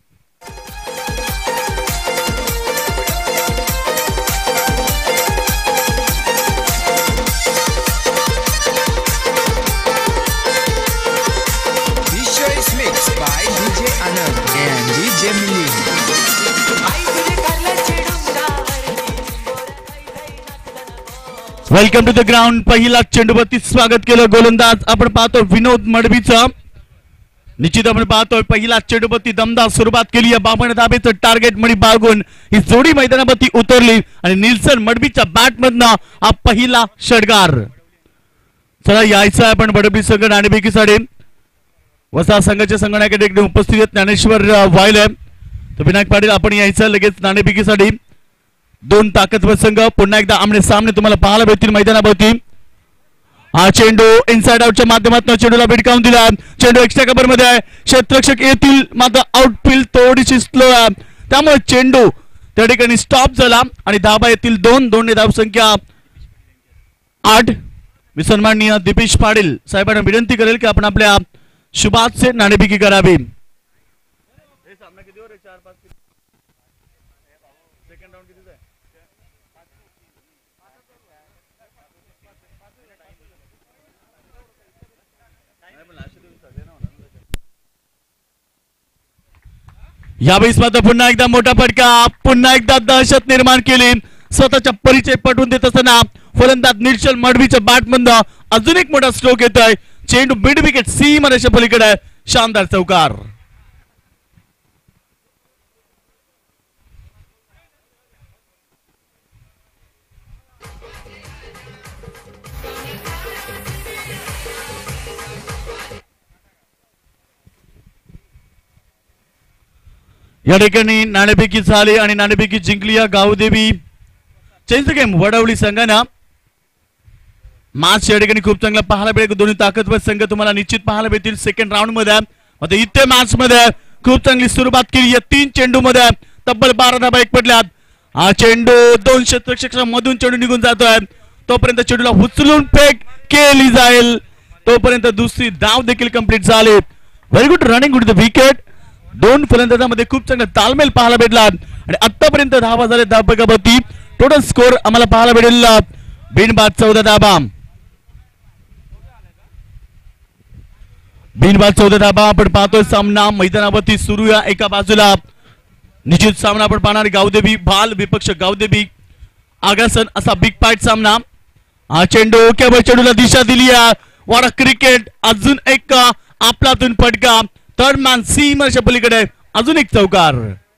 Welcome to the ground. पहिला चेंडूवरती स्वागत केलं गोलंदाज आपण पाहतो विनोद मडवीचं. निश्चित आपण पाहतोय पहिला चेंडूवरती दमदार सुरुवात केली. बावन्न धाब्याचं टार्गेट मणी बाळगून ही जोडी मैदानावरती उतरली आणि निल्सन मडवीच्या बॅट मधनं हा पहिला षटकार. चला यायचं आहे आपण वडवली संघ नाणेफेकीसाठी. वसा संघाच्या संघटनाकडे उपस्थित आहेत ज्ञानेश्वर वायले तर विनायक पाटील आपण यायचं लगेच नाणेफेकीसाठी. दोन ताकदवर संघ पुन्हा एकदा आमने सामने तुम्हाला पाहायला भेटतील मैदानावरती. हा चेंडू इनसाइड आउटच्या माध्यमातून चेंडूला भिडकावून दिला. चेंडू एक्स्ट्रा कव्हर मध्ये आहे. क्षेत्ररक्षक येतील मात्र आउटफील्ड थोडीशी स्लो आहे त्यामुळे चेंडू त्या ठिकाणी स्टॉप झाला आणि धाबा येतील दोन. दोन धाव संख्या आठ. मी सन्माननीय दीपेश पाटील साहेबांना विनंती करेल की आपण आपल्या शुभाचे नाणेफेकी करावी. यावेळेस मात्र पुन्हा एकदा मोठा फटका. पुन्हा एकदा दहशत निर्माण केली. स्वतःचा परिचय पटवून देत असताना फलंदाज निश्चल मडवीच्या बॅट मधनं अजून एक मोठा स्ट्रोक येतोय. चेंडू मिड विकेट सीमारेषा पलीकडे. शानदार चौकार. या ठिकाणी नाणेफेकी झाली आणि नाणेफेकी जिंकली या गावदेवी चेंज गेम वडवली संघानं. मॅच या ठिकाणी खूप चांगला पाहायला भेटेल. दोन्ही ताकदवर संघ तुम्हाला निश्चित पाहायला भेटतील सेकंड राऊंड मध्ये. आता इथे मॅच मध्ये खूप चांगली सुरुवात केली. या तीन चेंडू मध्ये तब्बल बारा धाबा एक पडल्यात. हा चेंडू दोन क्षेत्ररक्षक मधून चेंडू निघून जातोय. तोपर्यंत चेंडूला उचलून फेक केली जाईल. तोपर्यंत दुसरी धाव देखील कंप्लीट झाली. Very good running good the wicket. दोन फलंदाजांमध्ये खूप चांगला तालमेल पाहायला भेटला आणि आतापर्यंत धावा झाले धावपकावरती. टोटल स्कोर आम्हाला पाहायला भेटेल बिनबाद चौदा धाबा. बिनबाद चौदा धाबा आपण पाहतोय. सामना मैदानावरती सुरू आहे. एका बाजूला निश्चित सामना आपण पाहणार गावदेवी भाल विपक्ष गावदेवी आगासन असा बिग फाईट सामना. हा चेंडू केवळ चेंडूला दिशा दिली आहे. वाडा क्रिकेट अजून एक आपलातून फटका. थर्ड मॅन सीमारेषा पलीकडे अजून एक चौकार.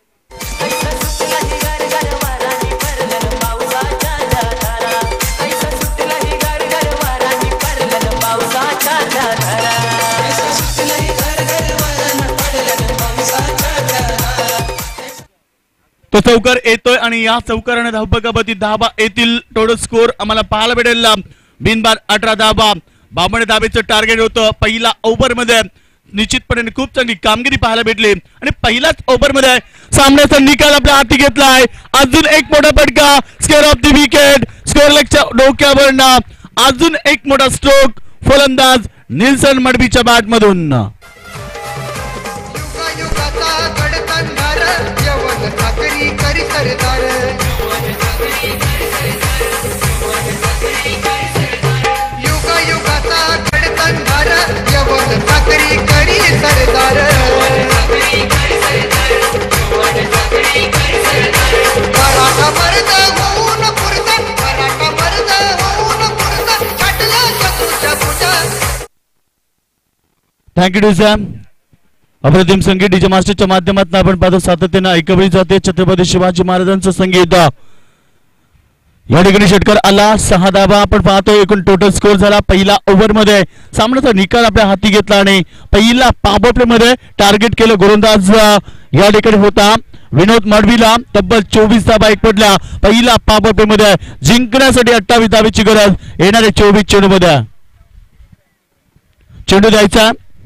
तो चौकार येतोय आणि या चौकाराने धावपकावरती धाबा येतील. टोटल स्कोर आम्हाला पाहायला भेटेल बिनबाद अठरा धाबा. बावन्न धाब्याचं टार्गेट होतं. पहिला ओव्हर मध्ये निश्चितपणे खूप चांगली कामगिरी पाहायला भेटली आणि पहिल्याच ओव्हर मध्ये सामन्याचा निकाल आपल्या हाती घेतलाय. अजून एक मोठा फटका. Square off the wicket. Score लेगच्या डोक्यावर अजून एक मोठा स्ट्रोक. फलंदाज निल्सन मडवीच्या बॅट मधून. युगा युगाचा गडकंधार यवन सागरी करी सरदार युगा युगाचा कडतंदार यवन सागरी करी सरदार मराठा मर्द होऊन पुरता मराठा मर्द होऊन पुरता छाटलं शत्रूच्या फुटा. थँक्यू डू सॅम. अप्रतिम संगीत डीजे मास्टरच्या माध्यमातून आपण पाहतो सातत्यानं ऐकवली जाते छत्रपती शिवाजी महाराजांचं संगीत. या ठिकाणी षटकार आला सहा धावा आपण पाहतो. एकूण टोटल स्कोर झाला पहिला ओव्हर मध्ये सामन्याचा निकाल आपल्या हाती घेतला आणि पहिला पॉवर प्ले मध्ये टार्गेट केलं गोलंदाज या ठिकाणी होता विनोद मडवीला. तब्बल चोवीस धावा एक पडल्या पहिला पॉवर प्ले मध्ये. जिंकण्यासाठी अठ्ठावीस धावेची गरज येणारे चोवीस चेंडू मध्ये. चेंडू द्यायचा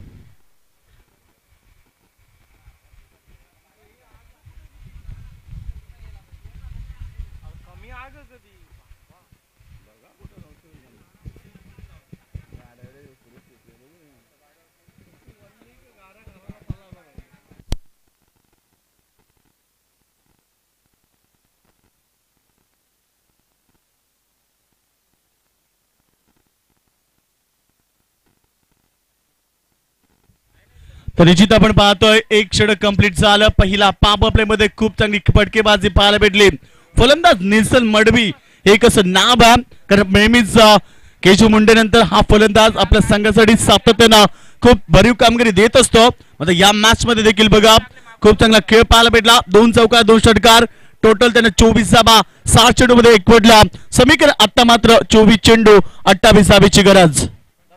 तर निश्चित आपण पाहतोय एक षटक कंप्लीट झालं. पहिला पॉवर प्ले मध्ये खूप चांगली फटकेबाजी पाहायला भेटली. फलंदाज निल्सन मडवी हे कसं नाव आहे कारण नेहमीच केशव मुंडे नंतर हा फलंदाज आपल्या संघासाठी सातत्यानं खूप भरीव कामगिरी देत असतो. आता या मॅच मध्ये देखील बघा खूप चांगला खेळ पाहायला भेटला. दोन चौकार दोन षटकार टोटल त्याने चोवीस धावा सहा चेंडू मध्ये एक पडला. समीकरण आता मात्र चोवीस चेंडू अठ्ठावीस धावेची गरज.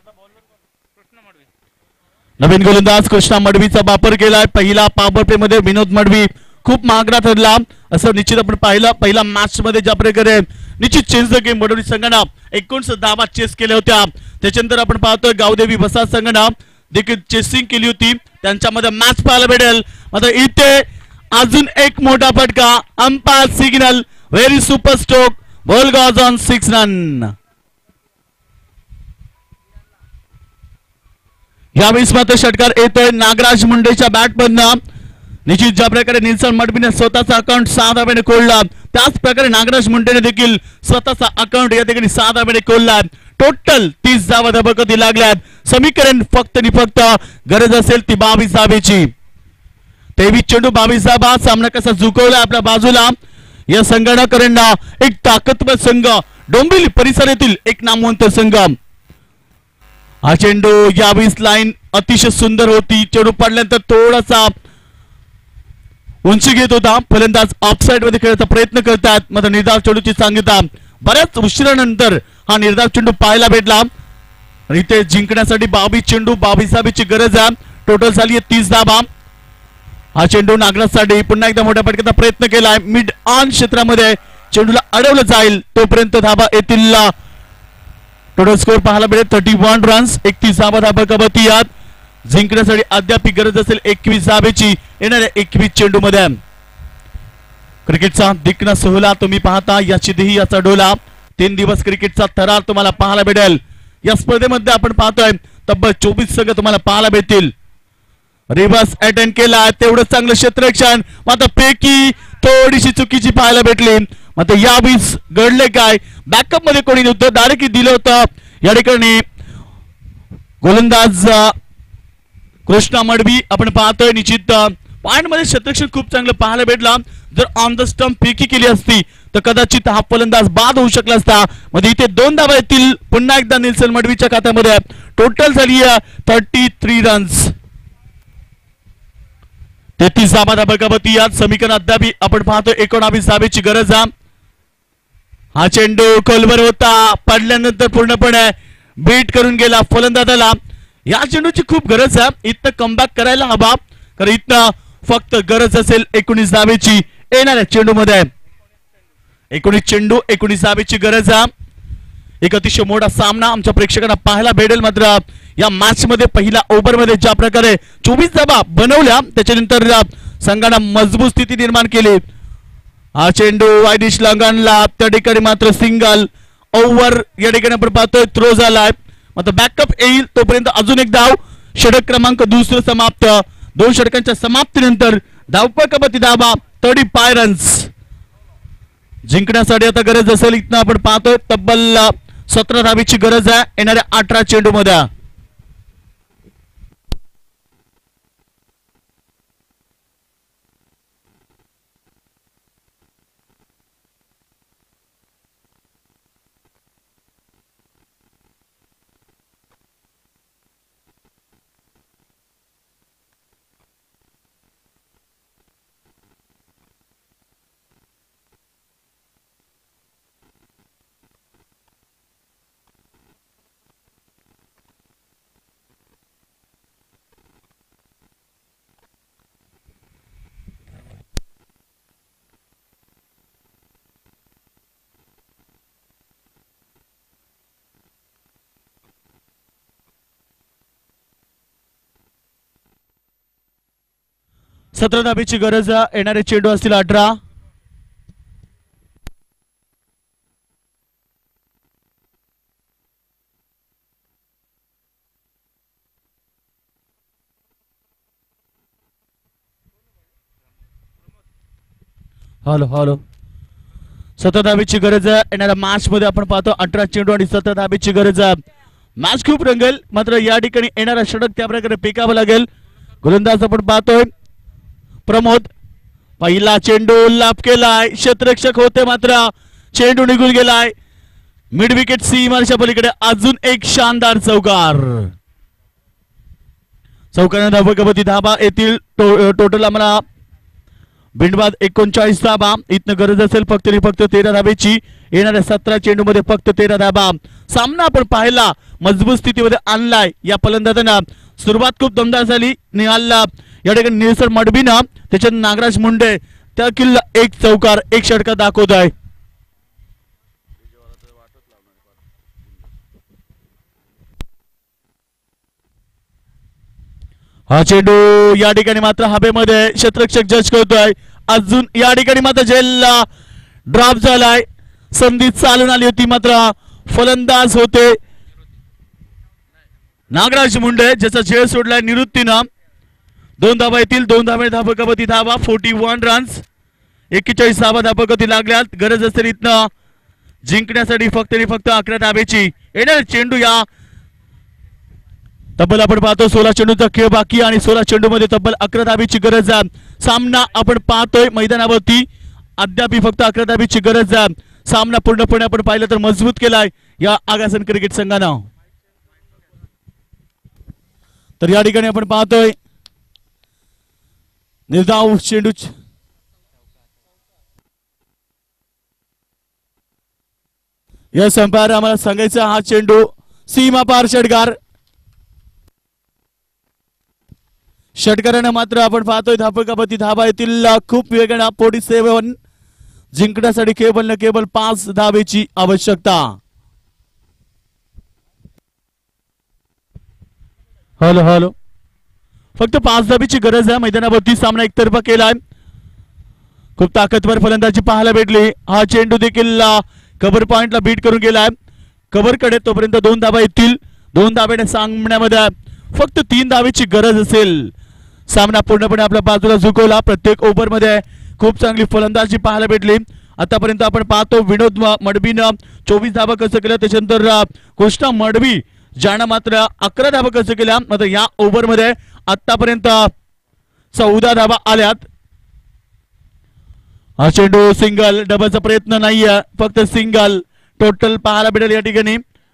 नवीन गोलंदाज कृष्णा मडवीचा वापर केलाय. पहिला पॉवर प्ले मध्ये विनोद मडवी खूप महागडा ठरला असं निश्चित आपण पाहिलं. पहिला मॅच मध्ये ज्या प्रकारे निश्चित चेस द गेम मडवी संघानं एकोणीस धावा चेस केल्या होत्या. त्याच्यानंतर आपण पाहतोय गावदेवी वसाहत संघानं देखील चेसिंग केली होती. त्यांच्यामध्ये मॅच पाहायला भेटेल. आता इथे अजून एक मोठा फटका umpire signal very super stroke ball goes on six run. यावेळेस मात्र षटकार येतोय नागराज मुंडेच्या बॅट मधनं. निश्चित ज्या प्रकारे निल्सन मडवीने स्वतःचा अकाउंट सहा धाब्याने खोलला त्याच प्रकारे नागराज मुंडेने देखील स्वतःचा अकाउंट या ठिकाणी सहा धाब्याने खोलला. टोटल तीस धावा धबकती लागल्यात. समीकरण फक्त आणि फक्त गरज असेल ती बावीस धावेची. तेवीस चेंडू बावीस धावा. सामना कसा झुकवला आपल्या बाजूला या संघानं कारण एक ताकदवर संघ डोंबिवली परिसरातील एक नामवंत संघ. हा चेंडू यावीस लाईन अतिशय सुंदर होती. चेंडू पडल्यानंतर थोडासा उंची घेत होता. फलंदाज ऑफसाइड मध्ये खेळायचा प्रयत्न करतात. मात्र निर्धाव चेंडूची सांगितला बऱ्याच उशिरानंतर हा निर्धाव चेंडू पाहायला भेटला आणि इथे जिंकण्यासाठी बावीस चेंडू बावीस धावेची गरज आहे. टोटल झाली आहे तीस धावा. हा चेंडू नागराजसाठी पुन्हा एकदा मोठ्या फटक्याचा प्रयत्न केलाय. मिड ऑन क्षेत्रामध्ये चेंडूला अडवलं जाईल तोपर्यंत धावा येतील. टोटल स्कोर पाहायला मिळेल थर्टी वन रन्स एकतीस धावा धाबकवती यात. जिंकण्यासाठी अद्याप गरज असेल एकवीस धावेची येणाऱ्या एकवीस चेंडू मध्ये. क्रिकेटचा दिग्न सोहळा तुम्ही पाहता. याची देही याचा डोला. तीन दिवस क्रिकेटचा थरार तुम्हाला पाहायला भेटेल. या स्पर्धेमध्ये आपण पाहतोय तब्बल चोवीस संघ तुम्हाला पाहायला भेटतील. रिव्हर्स अटेंड केला तेवढं चांगलं क्षेत्ररक्षण मात्र पैकी थोडीशी चुकीची पाहायला भेटली. मात्र यावेळेस घडले काय बॅकअप मध्ये कोणी नव्हतं डायरेक्टली दिलं होतं. या ठिकाणी गोलंदाज कृष्णा मडवी आपण पाहतोय. निश्चित पॉइंट मध्ये क्षेत्ररक्षण खूप चांगलं पाहायला भेटला. जर ऑन द स्टंप फेकी केली असती तर कदाचित हा फलंदाज बाद होऊ शकला असता. मध्ये इथे दोन धावा येतील पुन्हा एकदा निल्सन मडवीच्या खात्यामध्ये. टोटल झाली थर्टी थ्री रन्स. तेहतीस धावा धाबकवती यात. समीकरण अद्याप आपण पाहतो एकोणावीस धावेची गरज आहे. हा चेंडू खोलवर होता पडल्यानंतर पूर्णपणे बीट करून गेला फलंदाजाला. या चेंडूची खूप गरज आहे. इथं कमबॅक करायला हवा कारण इथं फक्त गरज असेल एकोणीस धावेची येणाऱ्या चेंडू मध्ये. एकोणीस चेंडू एकोणीस धावेची गरज आहे. एक अतिशय मोठा सामना आमच्या प्रेक्षकांना पाहायला भेटेल. मात्र या मॅच मध्ये पहिल्या ओव्हर मध्ये ज्या प्रकारे चोवीस धावा बनवल्या त्याच्यानंतर संघानं मजबूत स्थिती निर्माण केली. हा चेंडू वायडिश लंगनला त्या ठिकाणी मात्र सिंगल ओव्हर या ठिकाणी आपण पाहतोय थ्रो झालाय. मात्र बॅकअप येईल तोपर्यंत अजून एक धाव. षटक क्रमांक दुसरं समाप्त. दोन षटकांच्या समाप्तीनंतर धावपकापती धाबा थर्टी फाय रन्स जिंकण्यासाठी आता गरज असेल इथनं आपण पाहतोय तब्बल सतरा धाबीची गरज आहे येणाऱ्या अठरा चेंडू मध्ये. सतरा धाबीची गरज येणारे चेंडू असतील अठरा. हॅलो हॅलो सतरा धाबीची गरज येणाऱ्या मॅच मध्ये आपण पाहतो अठरा चेंडू आणि सतरा धाबीची गरज. मॅच खूप रंगेल मात्र या ठिकाणी येणारा षटक त्या प्रकारे फेकावं लागेल. गोलंदाज आपण पाहतोय प्रमोद. पहिला चेंडू लाभ केलाय क्षेत्ररक्षक होते मात्र चेंडू निघून गेलाय मिड विकेट सीमाच्या पलीकडे. अजून एक शानदार चौकार. चौकाराने धावपकापती धाबा येथील टो, टोटल आम्हाला बिंडबाद एकोणचाळीस धाबा. इथनं गरज असेल फक्त आणि फक्त तेरा धाबेची येणाऱ्या सतरा चेंडू मध्ये फक्त तेरा धाबा. सामना आपण पाहिला मजबूत स्थितीमध्ये आणलाय या फलंदाजांना. सुरुवात खूप दमदार झाली. निहालला या ठिकाणी निळसर मडबीना त्याच्यात नागराज मुंडे त्या किल्ला एक चौकार एक षटका दाखवत आहे. हा चेंडू या ठिकाणी मात्र हवेमध्ये क्षेत्ररक्षक जज करतोय. अजून या ठिकाणी मात्र झेलला ड्रॉप झालाय. संधी चालून आली होती मात्र फलंदाज होते नागराज मुंडे ज्याचा झेल सोडलाय निवृत्तीनं. दोन धाबा येतील दोन धाबे धावपकापती धाबा फोर्टी वन रन्स एक्केचाळीस धाबा धावपकापती लागल्यात. गरज असेल इथनं जिंकण्यासाठी फक्त आणि फक्त अकरा धाब्याची. येणार चेंडू या तब्बल आपण पाहतो सोळा चेंडूचा खेळ बाकी आणि सोळा चेंडू मध्ये तब्बल अकरा धाबीची गरज आहे. सामना आपण पाहतोय मैदानावरती अद्याप फक्त अकरा धाबीची गरज आहे. सामना पूर्णपणे आपण पाहिलं तर मजबूत केलाय या आगासन क्रिकेट संघानं. तर या ठिकाणी आपण पाहतोय निर्धाव चेंडू या संपार आम्हाला सांगायचा हा चेंडू सीमा पार षटकार. षटकारानं मात्र आपण पाहतोय धावपकापती धाबा येथील खूप वेगळा फोर्टी सेवन जिंकण्यासाठी केवळ न केवळ पाच धावेची आवश्यकता. हॅलो हॅलो फक्त पाच धाबीची गरज आहे. मैदानावरती सामना एकतर्फा केलाय. खूप ताकदवर फलंदाजी पाहायला भेटली. हा चेंडू देखील कव्हर पॉइंटला बीट करून गेलाय. कव्हर कडे तोपर्यंत दोन धाबा येतील. दोन धाब्याने सामन्यामध्ये फक्त तीन धावेची गरज असेल. सामना पूर्णपणे आपल्या बाजूला झुकवला. प्रत्येक ओव्हर मध्ये खूप चांगली फलंदाजी पाहायला भेटली. आतापर्यंत आपण पाहतो विनोद मडबीनं चोवीस धाबा कसं केलं. त्याच्यानंतर कृष्णा मडबी ज्यानं मात्र अकरा धाबा कसं केल्या. मात्र या ओव्हर मध्ये आतापर्यंत चौदा धाबा आल्यात. हा चेंडू सिंगल डबलचा प्रयत्न नाहीये फक्त सिंगल टोटल पाहायला भेटेल. या ठिकाणी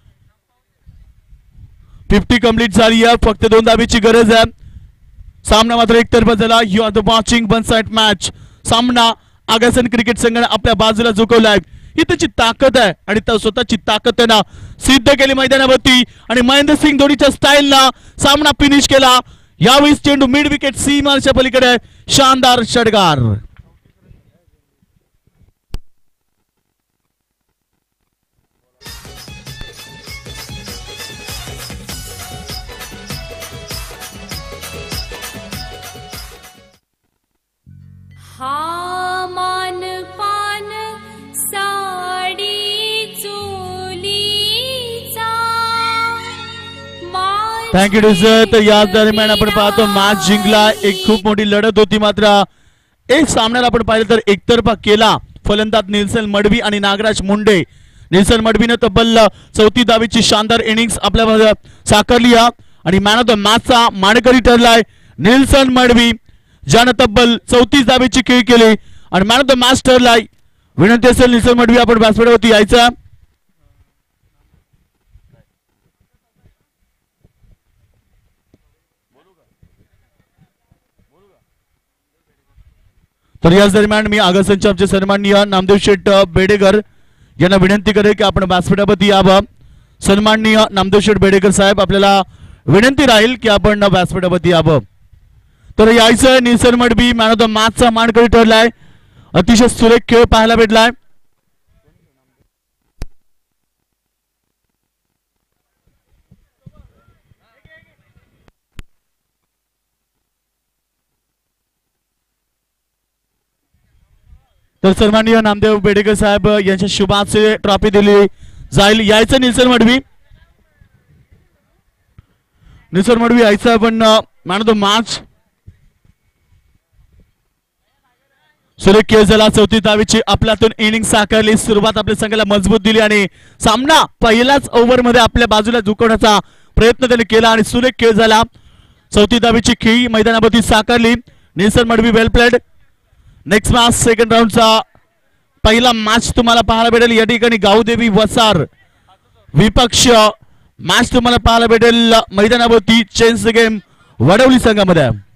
फिफ्टी कंप्लीट झाली आहे. फक्त दोन धाबीची गरज आहे. सामना मात्र एकतर्फा झाला. You are the watching one side match. सामना आगासन क्रिकेट संघाने आपल्या बाजूला झुकवलाय. ही त्याची ताकद आहे आणि स्वतःची ताकद त्यांना सिद्ध केली मैदानावरती आणि महेंद्र सिंग धोनीच्या स्टाईलला सामना फिनिश केला. यावेळी चेंडू मिड विकेट सीमाच्या पलीकडे शानदार षटकार. हा मान पान साडी चोलीचा थँक्यू सर. तर याच दरम्यान आपण पाहतो मॅच जिंकला. एक खूप मोठी लढत होती मात्र एक सामन्याला आपण पाहिलं तर एकतर्फा केला फलंदाज निल्सन मडवी आणि नागराज मुंडे. निल्सन मडवीने तब्बल चौथी धावेची शानदार इनिंग्स आपल्या साकारली आणि मॅन ऑफ द मॅचचा मानकरी ठरलाय निल्सन मडवी, ज्यानं तब्बल चौतीस धावेची खेळी केली आणि मॅन ऑफ द मॅच ठरलाय. विनंती असेल निल्सन मडवी आपण व्यासपीठावरती यायचा. तर याच दरम्यान मी आगसनचे आमचे सन्माननीय नामदेव शेठ बेडेकर यांना विनंती करेन की आपण व्यासपीठावरती यावं. सन्माननीय नामदेव शेठ बेडेकर साहेब, आपल्याला विनंती राहील की आपण व्यासपीठावरती यावं. तर यायचं Nelson Madvi man of the मॅचचा मानकरी ठरलाय. अतिशय सुरेख खेळ पाहायला भेटलाय. तर सन्माननीय नामदेव बेडेकर साहेब यांच्या शुभाचे ट्रॉफी दिली जाईल. यायचं निल्सन मडवी, निल्सन मडवी यायचं आपण मॅन ऑफ द मॅच. सुरेख खेळ झाला. चौथी धावेची आपल्यातून इनिंग साकारली. सुरुवात आपल्या संघाला मजबूत दिली आणि सामना पहिल्याच ओव्हर मध्ये आपल्या बाजूला झुकवण्याचा प्रयत्न त्यांनी केला आणि सुरेख खेळ झाला. चौथी धावेची खेळी मैदानावरती साकारली. Nelson Madvi well played. Next match second राऊंडचा पहिला मॅच तुम्हाला पाहायला भेटेल. या ठिकाणी गावदेवी वसार विपक्ष मॅच तुम्हाला पाहायला भेटेल मैदानावरती. चेन्स गेम वडवली संघामध्ये.